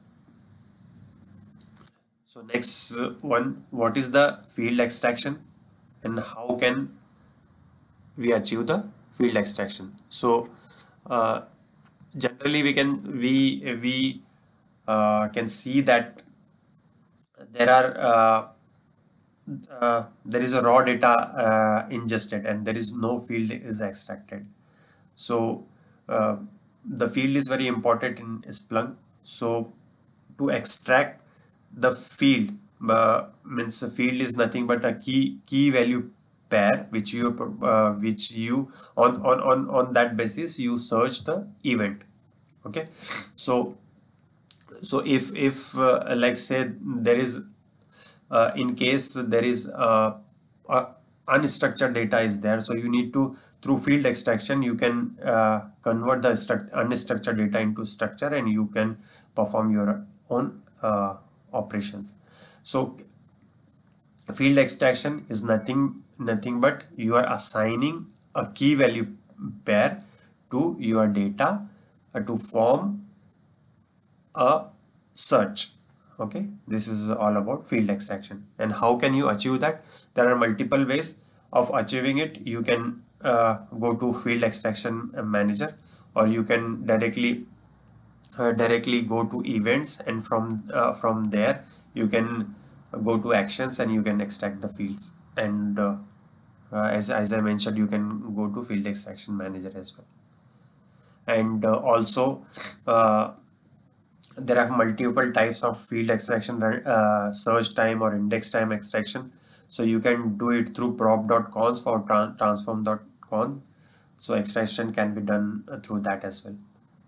So next one, what is the field extraction and how can we achieve the field extraction? So uh, generally we can we we uh, can see that there are uh, uh, there is a raw data uh, ingested and there is no field is extracted. So uh, the field is very important in Splunk. So to extract the field, uh, means the field is nothing but a key key value pair which you uh, which you on on on on that basis you search the event. Okay, so so if if uh, like say there is uh, in case there is uh, uh, unstructured data is there, so you need to, through field extraction, you can uh, convert the unstructured data into structure and you can perform your own uh, operations. So field extraction is nothing nothing but you are assigning a key value pair to your data uh, to form a search. Okay, this is all about field extraction. And how can you achieve that? There are multiple ways of achieving it. You can uh, go to field extraction manager, or you can directly uh, directly go to events, and from uh, from there you can go to actions and you can extract the fields. And uh, uh, as, as I mentioned, you can go to field extraction manager as well. And uh, also uh, there are multiple types of field extraction, uh, search time or index time extraction. So you can do it through prop dot conf or transform dot conf. So extraction can be done uh, through that as well.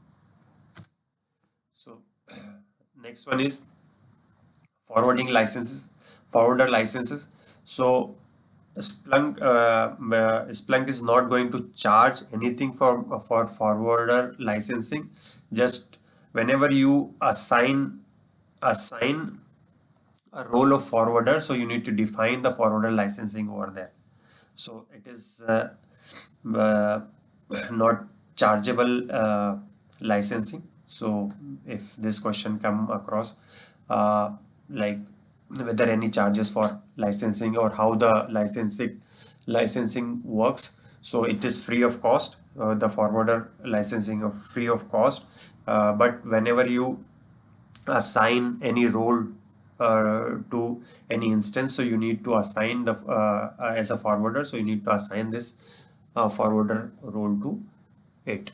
So next one is forwarding licenses, forwarder licenses. So Splunk uh, uh, Splunk is not going to charge anything for for forwarder licensing. Just whenever you assign assign a role of forwarder, so you need to define the forwarder licensing over there. So it is uh, uh, not chargeable uh, licensing. So if this question come across, uh, like whether any charges for licensing or how the licensing licensing works, so it is free of cost. Uh, the forwarder licensing of free of cost, uh, but whenever you assign any role uh, to any instance, so you need to assign the uh, uh, as a forwarder, so you need to assign this uh, forwarder role to it.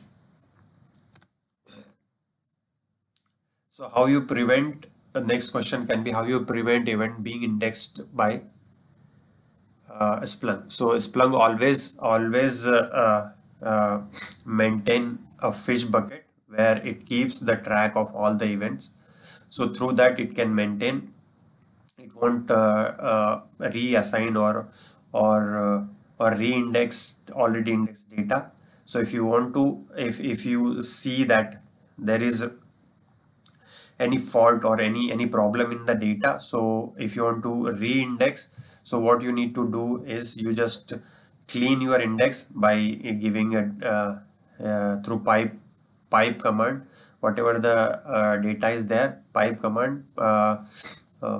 So how you prevent, the next question can be how you prevent event being indexed by uh, Splunk. So Splunk always always uh, uh, uh, maintain a fish bucket where it keeps the track of all the events. So through that it can maintain, it won't uh, uh, reassign or or uh, or re-index already indexed data. So if you want to, if if you see that there is any fault or any any problem in the data, so if you want to re-index, so what you need to do is you just clean your index by giving it uh, uh, through pipe pipe command, whatever the uh, data is there, pipe command, uh, uh,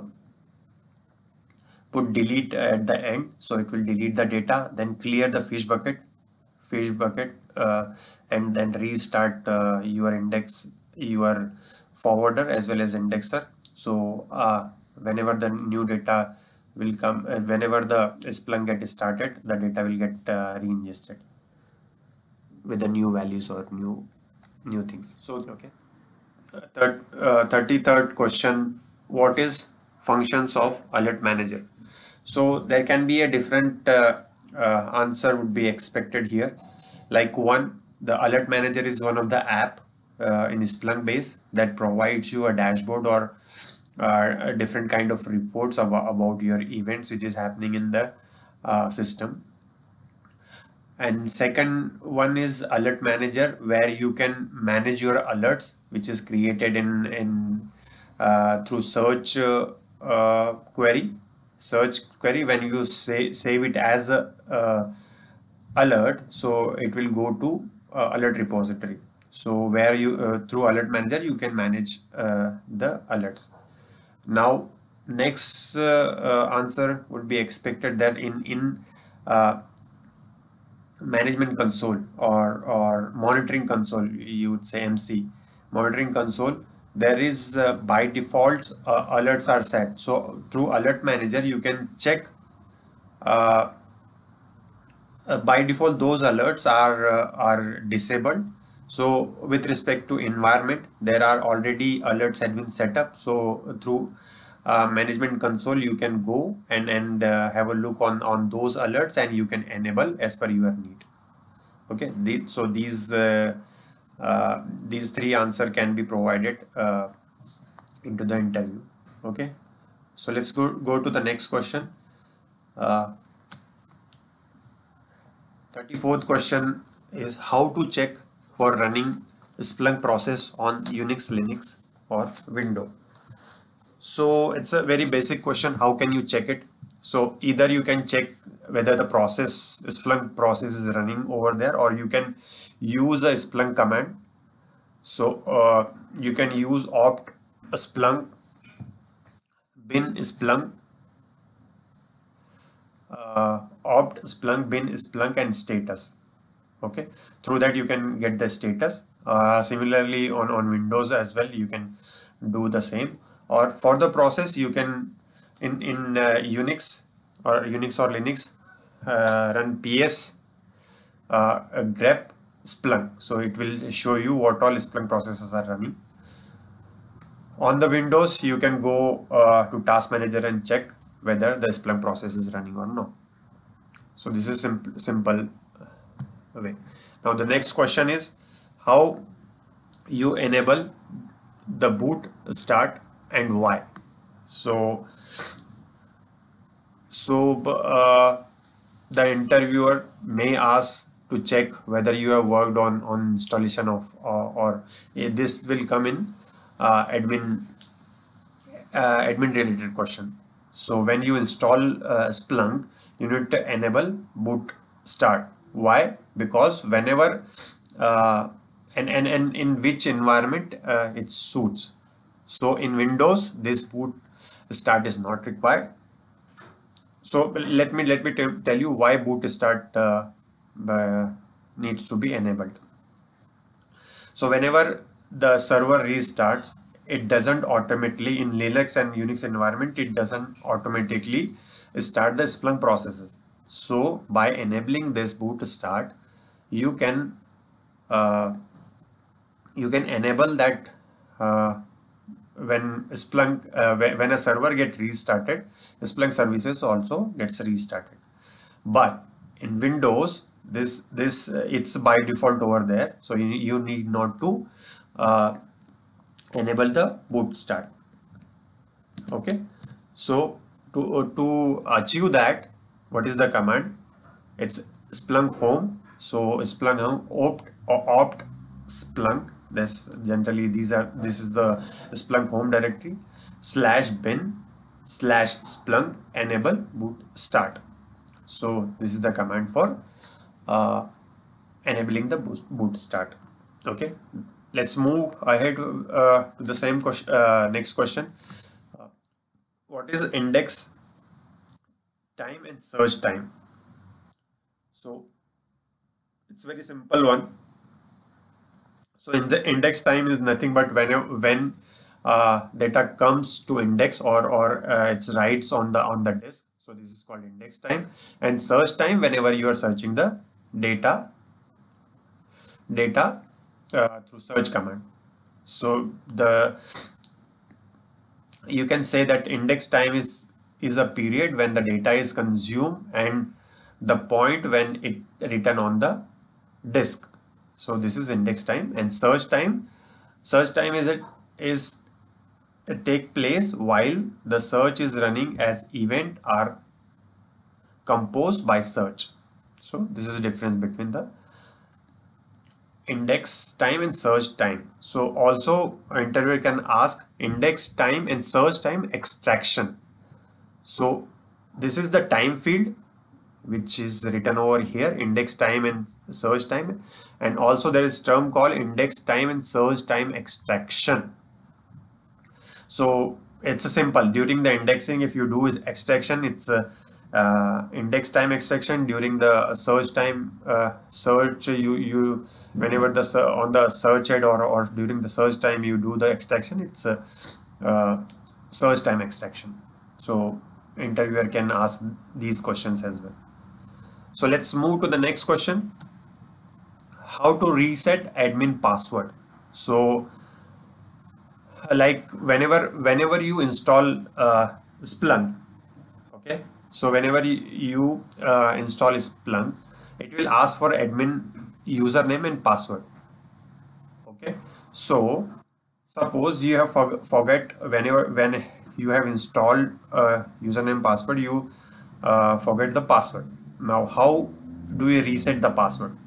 put delete at the end, so it will delete the data, then clear the fish bucket fish bucket uh, and then restart uh, your index, your forwarder as well as indexer. So uh, whenever the new data will come, uh, whenever the Splunk get started, the data will get uh, re-ingested with the new values or new new things. So okay, third, uh, thirty-third question, what is functions of alert manager? So there can be a different uh, uh, answer would be expected here. Like one, the alert manager is one of the app uh, in Splunk base that provides you a dashboard or uh, a different kind of reports about, about your events which is happening in the uh, system. And second one is alert manager, where you can manage your alerts, which is created in in uh, through search uh, uh, query search query. When you say save it as a uh, alert, so it will go to uh, alert repository. So where you uh, through alert manager you can manage uh, the alerts. Now next uh, uh, answer would be expected that in in uh, management console or or monitoring console, you would say M C, monitoring console, there is uh, by default uh, alerts are set. So through alert manager you can check uh, uh, by default those alerts are uh, are disabled. So with respect to environment, there are already alerts have been set up. So through uh, management console you can go and and uh, have a look on on those alerts and you can enable as per your need. Okay, the, so these uh, uh, these three answer can be provided uh, into the interview. Okay, so let's go go to the next question. uh, thirty-fourth question is how to check for running Splunk process on Unix, Linux or Windows. So it's a very basic question. How can you check it? So either you can check whether the process Splunk process is running over there, or you can use a Splunk command. So uh, you can use opt Splunk bin Splunk uh, opt Splunk bin Splunk and status. Okay, through that you can get the status. Uh, similarly on on Windows as well you can do the same, or for the process you can in in uh, Unix or Unix or Linux uh, run ps uh, grep Splunk, so it will show you what all Splunk processes are running. On the Windows you can go uh, to task manager and check whether the Splunk process is running or not. So this is simple simple way. Now the next question is how you enable the boot start and why. So so uh, the interviewer may ask to check whether you have worked on on installation of uh, or uh, this will come in uh, admin uh, admin related question. So when you install uh, Splunk, you need to enable boot start. Why? Because whenever uh, and, and, and in which environment uh, it suits. So in Windows, this boot start is not required. So let me let me tell you why boot start uh, uh, needs to be enabled. So whenever the server restarts, it doesn't automatically, in Linux and Unix environment, it doesn't automatically start the Splunk processes. So by enabling this boot start, you can uh, you can enable that uh, when Splunk uh, when a server gets restarted, Splunk services also gets restarted. But in Windows, this this uh, it's by default over there, so you, you need not to uh, enable the boot start. Okay, so to uh, to achieve that, what is the command? It's Splunk home. So Splunk home opt opt Splunk. This generally these are this is the Splunk home directory slash bin slash Splunk enable boot start. So this is the command for uh, enabling the boot start. Okay, let's move ahead uh, to the same question. Uh, next question: uh, what is index time and search time? So it's very simple one. So in the index time is nothing but when when uh, data comes to index or or uh, its writes on the on the disk. So this is called index time. And search time, whenever you are searching the data data uh, through search command. So the you can say that index time is is a period when the data is consumed and the point when it written on the disk. So this is index time. And search time, search time is it is it take place while the search is running as event are composed by search. So this is the difference between the index time and search time. So also interviewer can ask index time and search time extraction. So this is the time field which is written over here, index time and search time, and also there is term called index time and search time extraction. So it's a simple, during the indexing, if you do is extraction, it's a uh, index time extraction. During the search time uh, search, you you whenever the on the search head or, or during the search time you do the extraction, it's a uh, search time extraction. So interviewer can ask these questions as well. So let's move to the next question. How to reset admin password? So like whenever whenever you install uh, Splunk, okay, so whenever you, you uh, install Splunk, it will ask for admin username and password. Okay, so suppose you have for, forget whenever when you have installed uh, username password, you uh, forget the password. Now how do we reset the password?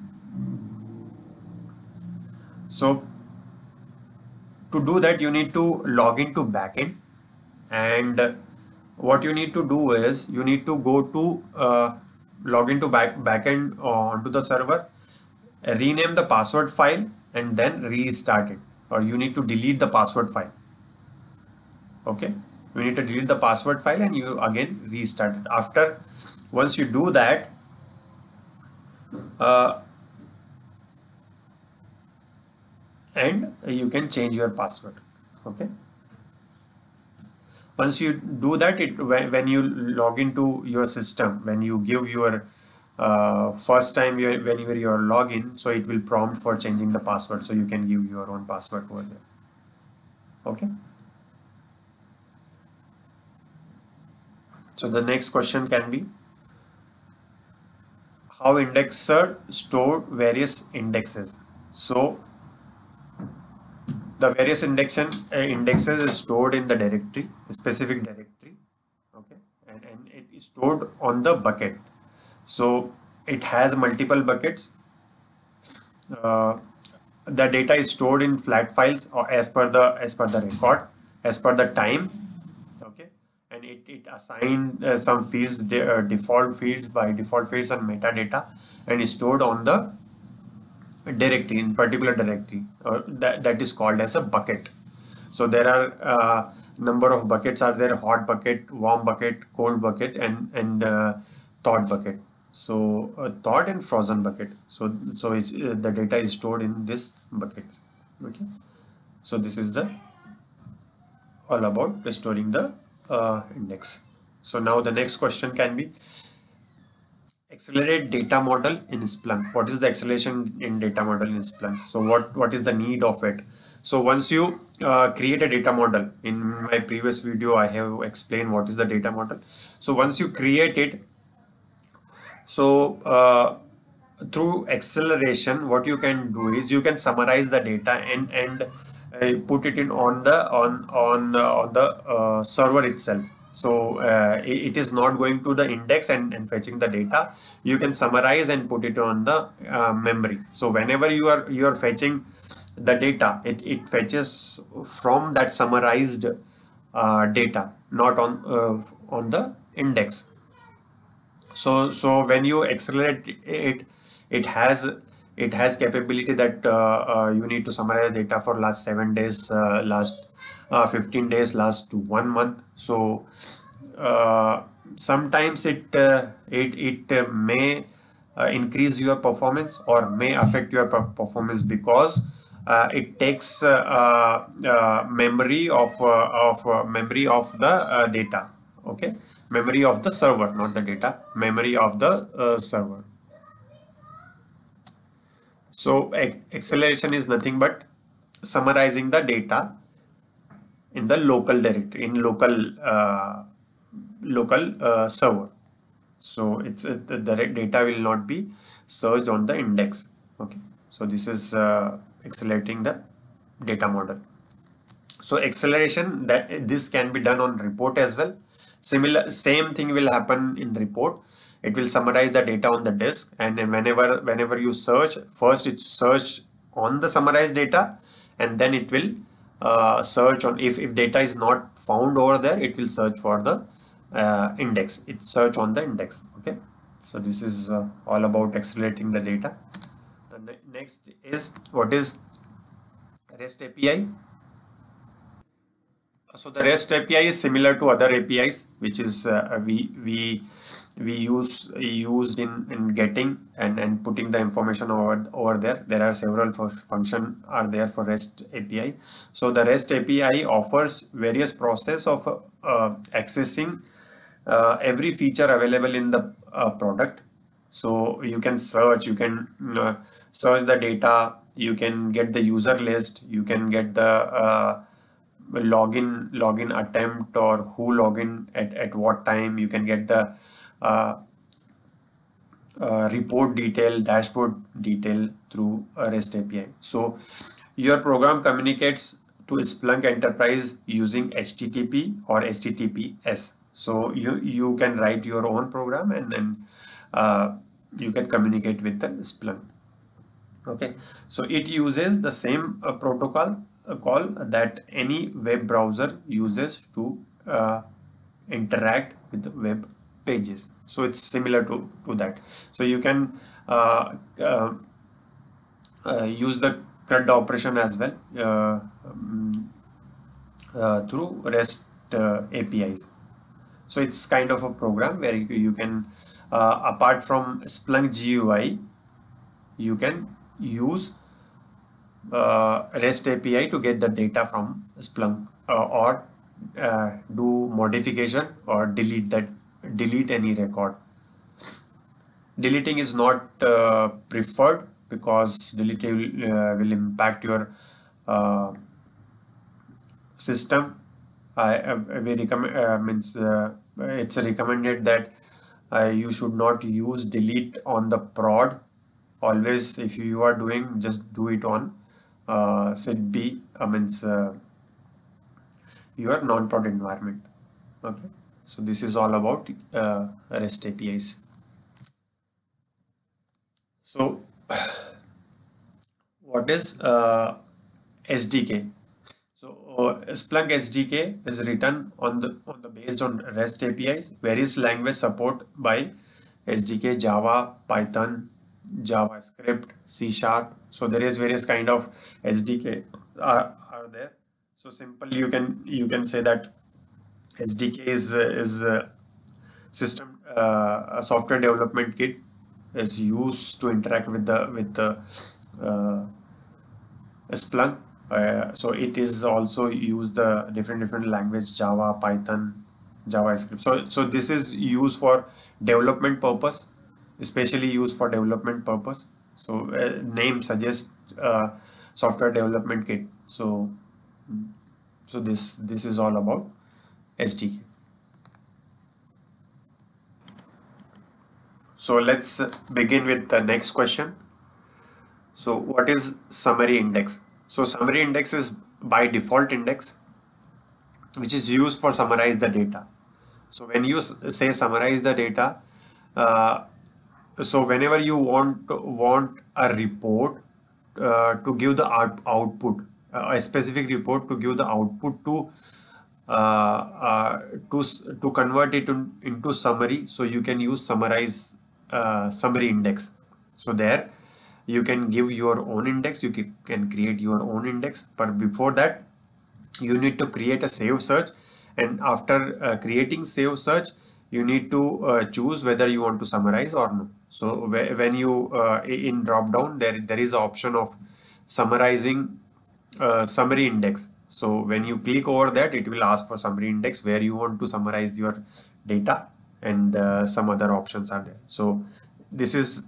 So to do that, you need to log into backend, and what you need to do is you need to go to uh, log into back backend onto the server, rename the password file, and then restart it, or you need to delete the password file. Okay, you need to delete the password file and you again restart it. After once you do that, uh, and you can change your password. Okay, once you do that, it when, when you log into your system, when you give your uh, first time you, when you your login, so it will prompt for changing the password, so you can give your own password over there. Okay, so the next question can be, how indexer store various indexes? So the various indexion uh, indexes is stored in the directory, a specific directory. Okay, and, and it is stored on the bucket. So it has multiple buckets. Uh, the data is stored in flat files or as per the as per the record, as per the time, it assigned uh, some fields, de uh, default fields by default fields and metadata, and is stored on the directory, in particular directory, uh, that, that is called as a bucket. So there are uh, number of buckets are there: hot bucket, warm bucket, cold bucket, and and uh, thawed bucket. So uh, thawed and frozen bucket. So so it's, uh, the data is stored in this buckets. Okay. So this is the all about restoring the uh, index. So now the next question can be accelerate data model in Splunk. What is the acceleration in data model in Splunk? So what what is the need of it? So once you uh, create a data model, in my previous video I have explained what is the data model. So once you create it, so uh, through acceleration, what you can do is you can summarize the data and and uh, put it in on the on on the, on the uh, server itself. So uh, it, it is not going to the index and, and fetching the data. You can summarize and put it on the uh, memory. So whenever you are you are fetching the data, it, it fetches from that summarized uh, data, not on uh, on the index. So so when you accelerate it, it has it has capability that uh, uh, you need to summarize data for last seven days, uh, last uh, fifteen days, last one month. So uh, sometimes it uh, it it uh, may uh, increase your performance or may affect your performance, because uh, it takes uh, uh, uh, memory of uh, of uh, memory of the uh, data. Okay, memory of the server, not the data, memory of the uh, server. So acceleration is nothing but summarizing the data in the local directory, in local uh, local uh, server. So it's uh, the direct data will not be searched on the index. Okay, so this is uh, accelerating the data model. So acceleration, that this can be done on report as well. Similar, same thing will happen in report. It will summarize the data on the disk, and then whenever whenever you search, first it search on the summarized data, and then it will uh, search on, if, if data is not found over there, it will search for the uh, index. It search on the index. Okay, so this is uh, all about accelerating the data. The ne next is, what is REST A P I? So the REST A P I is similar to other A P Is, which is uh, we we we use used in in getting and and putting the information over over there. There are several function are there for REST A P I. So the REST A P I offers various process of uh, accessing uh, every feature available in the uh, product. So you can search, you can uh, search the data, you can get the user list, you can get the uh, login login attempt, or who login at, at what time. You can get the uh, uh, report detail, dashboard detail through a REST A P I. So your program communicates to Splunk Enterprise using H T T P or H T T P S. So you you can write your own program, and then uh, you can communicate with the Splunk. Okay, so it uses the same uh, protocol uh, call that any web browser uses to uh, interact with the web pages. So it's similar to, to that. So you can uh, uh, uh, use the CRUD operation as well uh, um, uh, through REST uh, A P Is. So it's kind of a program where you, you can, uh, apart from Splunk G U I, you can use uh, REST A P I to get the data from Splunk, uh, or uh, do modification or delete that delete any record. Deleting is not uh, preferred, because deleting will, uh, will impact your uh, system. I uh, we recommend uh, means uh, it's recommended that uh, you should not use delete on the prod. Always, if you are doing, just do it on uh, set B, I means uh, your non-prod environment. Okay, so this is all about uh, REST A P Is. So what is uh, S D K? So uh, Splunk S D K is written on the on the based on REST A P Is. Various language support by S D K: Java, Python, JavaScript, C Sharp. So there is various kind of S D K are, are there. So simple you can you can say that S D K is is uh, system uh, a software development kit is used to interact with the with the uh, Splunk. Uh, so it is also use the different different language, Java, Python, JavaScript. So so this is used for development purpose, especially used for development purpose. So uh, name suggests uh, software development kit. So so this this is all about S D K. So let's begin with the next question. So what is summary index? So summary index is by default index which is used for summarize the data. So when you say summarize the data, uh, so whenever you want want a report uh, to give the out, output, uh, a specific report to give the output to uh, uh, to to convert it in, into summary, so you can use summarize uh, summary index. So there you can give your own index, you can create your own index, but before that you need to create a save search, and after uh, creating save search you need to uh, choose whether you want to summarize or no. So when you uh, in drop down there there is an option of summarizing uh, summary index. So when you click over that, it will ask for summary index where you want to summarize your data, and uh, some other options are there. So this is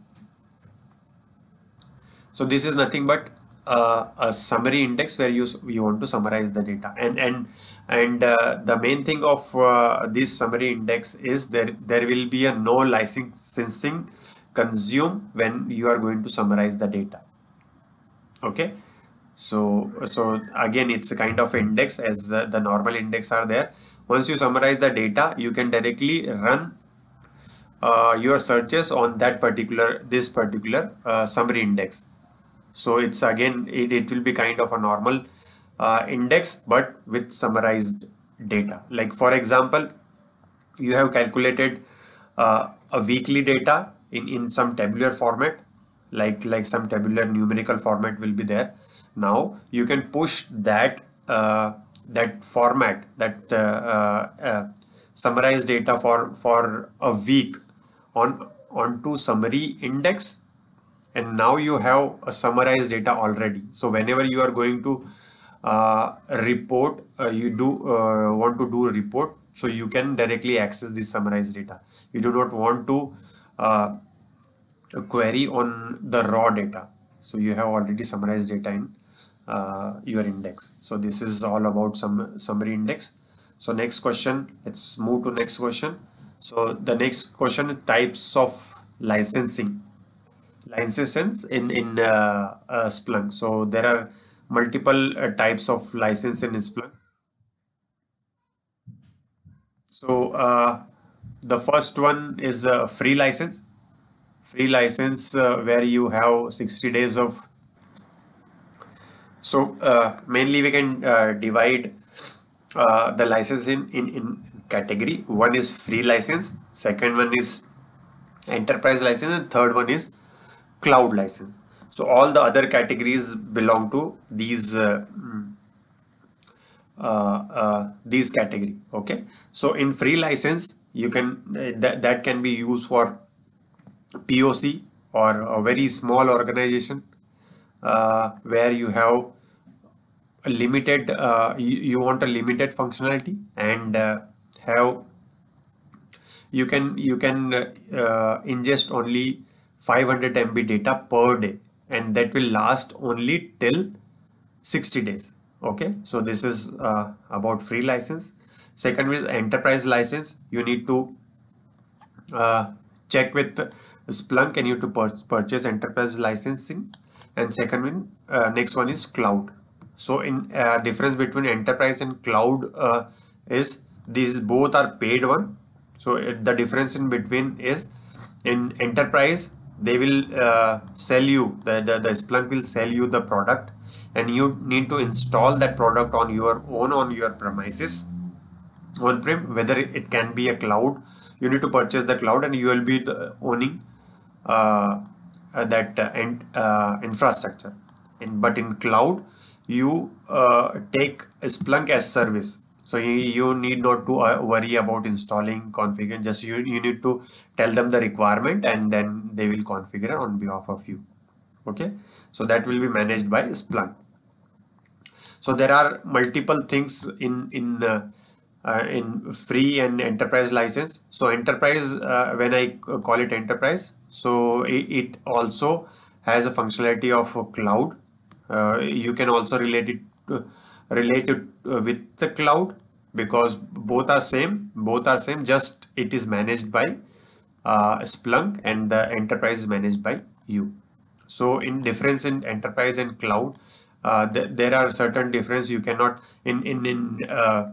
So this is nothing but uh, a summary index where you you want to summarize the data, and and and uh, the main thing of uh, this summary index is there there will be a no licensing consume when you are going to summarize the data. Okay, so so again it's a kind of index as uh, the normal index are there. Once you summarize the data, you can directly run uh, your searches on that particular this particular uh, summary index. So it's again it, it will be kind of a normal uh, index but with summarized data. Like for example, you have calculated uh, a weekly data in in some tabular format, like like some tabular numerical format will be there. Now you can push that uh, that format, that uh, uh, uh, summarized data for for a week on onto summary index, and now you have a summarized data already. So whenever you are going to uh, report, uh, you do uh, want to do a report, so you can directly access this summarized data. You do not want to uh, query on the raw data, so you have already summarized data in uh, your index. So this is all about some summary index. So next question, let's move to next question. So the next question, types of licensing licenses in in uh, uh, Splunk. So there are multiple uh, types of license in Splunk. So uh, the first one is a free license. Free license uh, where you have sixty days of. So uh, mainly we can uh, divide uh, the license in, in in category. One is free license, second one is enterprise license, and third one is cloud license. So all the other categories belong to these uh, uh, uh, these category. Okay, so in free license you can uh, that, that can be used for P O C or a very small organization uh, where you have a limited uh, you, you want a limited functionality, and uh, have you can you can uh, uh, ingest only five hundred M B data per day, and that will last only till sixty days. Okay, so this is uh, about free license. Second is enterprise license. You need to uh, check with Splunk and you need to pur purchase enterprise licensing. And second one, uh, next one is cloud. So in uh, difference between enterprise and cloud uh, is these both are paid one. So it, the difference in between is in enterprise they will uh, sell you, the, the, the Splunk will sell you the product, and you need to install that product on your own, on your premises, on-prem, whether it can be a cloud. You need to purchase the cloud, and you will be the owning uh, uh, that uh, and, uh, infrastructure. In, but in cloud, you uh, take Splunk as service. So you, you need not to uh, worry about installing, configuring. Just you, you need to tell them the requirement, and then they will configure on behalf of you. Okay, so that will be managed by Splunk. So there are multiple things in in uh, uh, in free and enterprise license. So enterprise, uh, when I call it enterprise, so it, it also has a functionality of a cloud. Uh, you can also relate it to, relate it uh, with the cloud, because both are same. Both are same. Just it is managed by uh, Splunk, and the enterprise is managed by you. So in difference in enterprise and cloud, uh, th there are certain difference. You cannot in in in uh,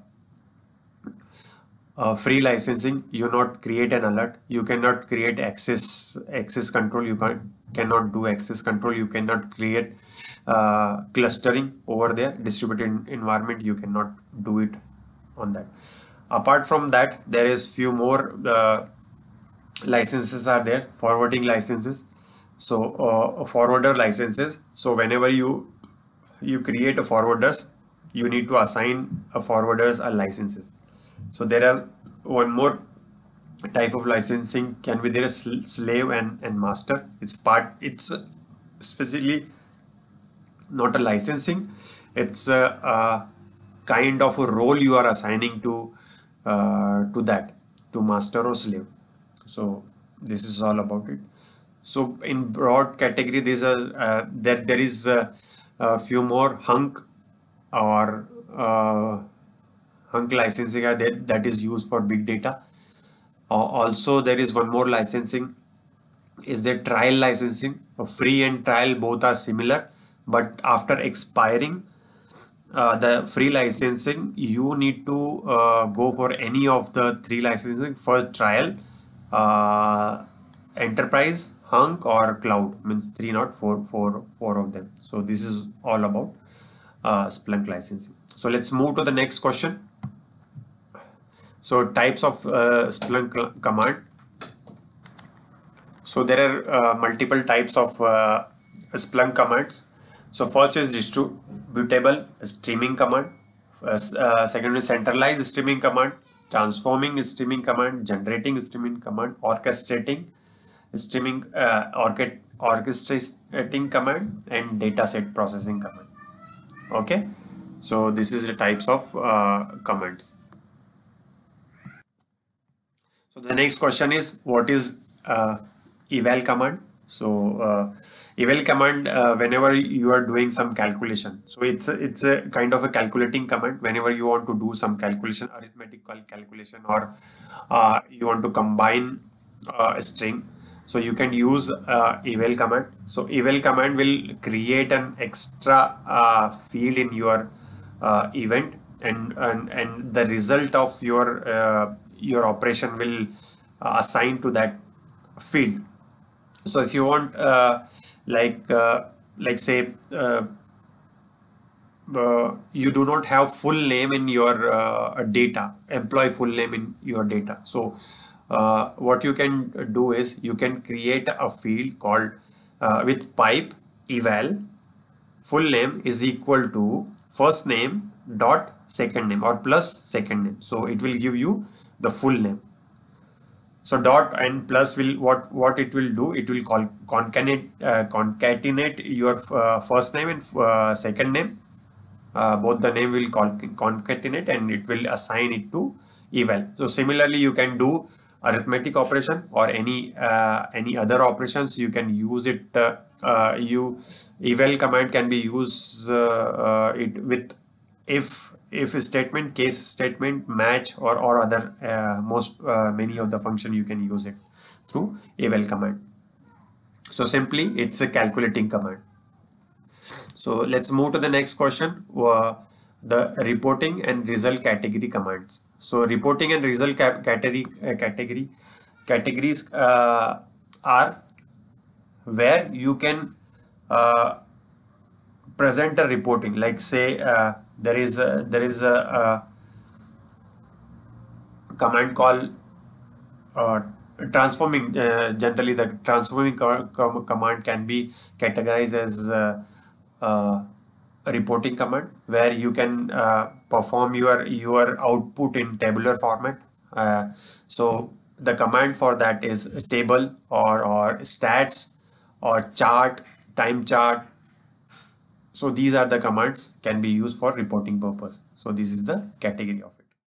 uh, free licensing, you not create an alert. You cannot create access access control. You can cannot do access control. You cannot create uh, clustering over there. Distributed environment, you cannot do it on that. Apart from that, there is few more uh, licenses are there. Forwarding licenses. So uh, forwarder licenses. So whenever you you create a forwarders, you need to assign a forwarders a licenses. So there are one more type of licensing can be there, a slave and and master. It's part, it's specifically not a licensing, it's a, a kind of a role you are assigning to uh, to that, to master or slave. So this is all about it. So in broad category, these are uh, that there is a, a few more hunk or uh, hunk licensing are there, that is used for big data. Uh, also there is one more licensing, is the trial licensing. Uh, free and trial both are similar, but after expiring uh, the free licensing, you need to uh, go for any of the three licensing. For trial, uh, enterprise, hunk or cloud, means three, not four, four, four of them. So this is all about uh, Splunk licensing. So let's move to the next question. So types of uh, Splunk command. So there are uh, multiple types of uh, Splunk commands. So first is distributable streaming command. Uh, uh, second is centralized streaming command, transforming streaming command, generating streaming command, orchestrating streaming uh, orchest orchestrating command, and dataset processing command. Okay, so this is the types of uh, commands. So the next question is, what is uh, eval command? So uh, eval command, uh, whenever you are doing some calculation, so it's a, it's a kind of a calculating command. Whenever you want to do some calculation, arithmetical calculation, or uh, you want to combine uh, a string, so you can use uh, eval command. So eval command will create an extra uh, field in your uh, event, and, and and the result of your uh, your operation will uh, assign to that field. So if you want uh, like uh, like say uh, uh, you do not have full name in your uh, data, employee full name in your data. So uh, what you can do is you can create a field called uh, with pipe eval full name is equal to first name dot second name, or plus second name. So it will give you the full name. So dot and plus will what what it will do, it will call concatenate uh, concatenate your uh, first name and uh, second name. Uh, both the name will call concatenate, and it will assign it to eval. So similarly, you can do arithmetic operation or any uh, any other operations. You can use it. Uh, uh, you eval command can be used uh, uh, it with if if statement, case statement, match, or or other uh, most uh, many of the function you can use it through eval command. So simply it's a calculating command. So let's move to the next question, uh, the reporting and result category commands. So reporting and result category uh, category categories uh, are where you can uh, present a reporting, like say uh, there is a, there is a, a command call uh, transforming. Uh, generally the transforming co com command can be categorized as uh, uh, a reporting command, where you can uh, perform your your output in tabular format. Uh, so the command for that is table or or stats or chart, time chart. So these are the commands can be used for reporting purpose. So this is the category of it.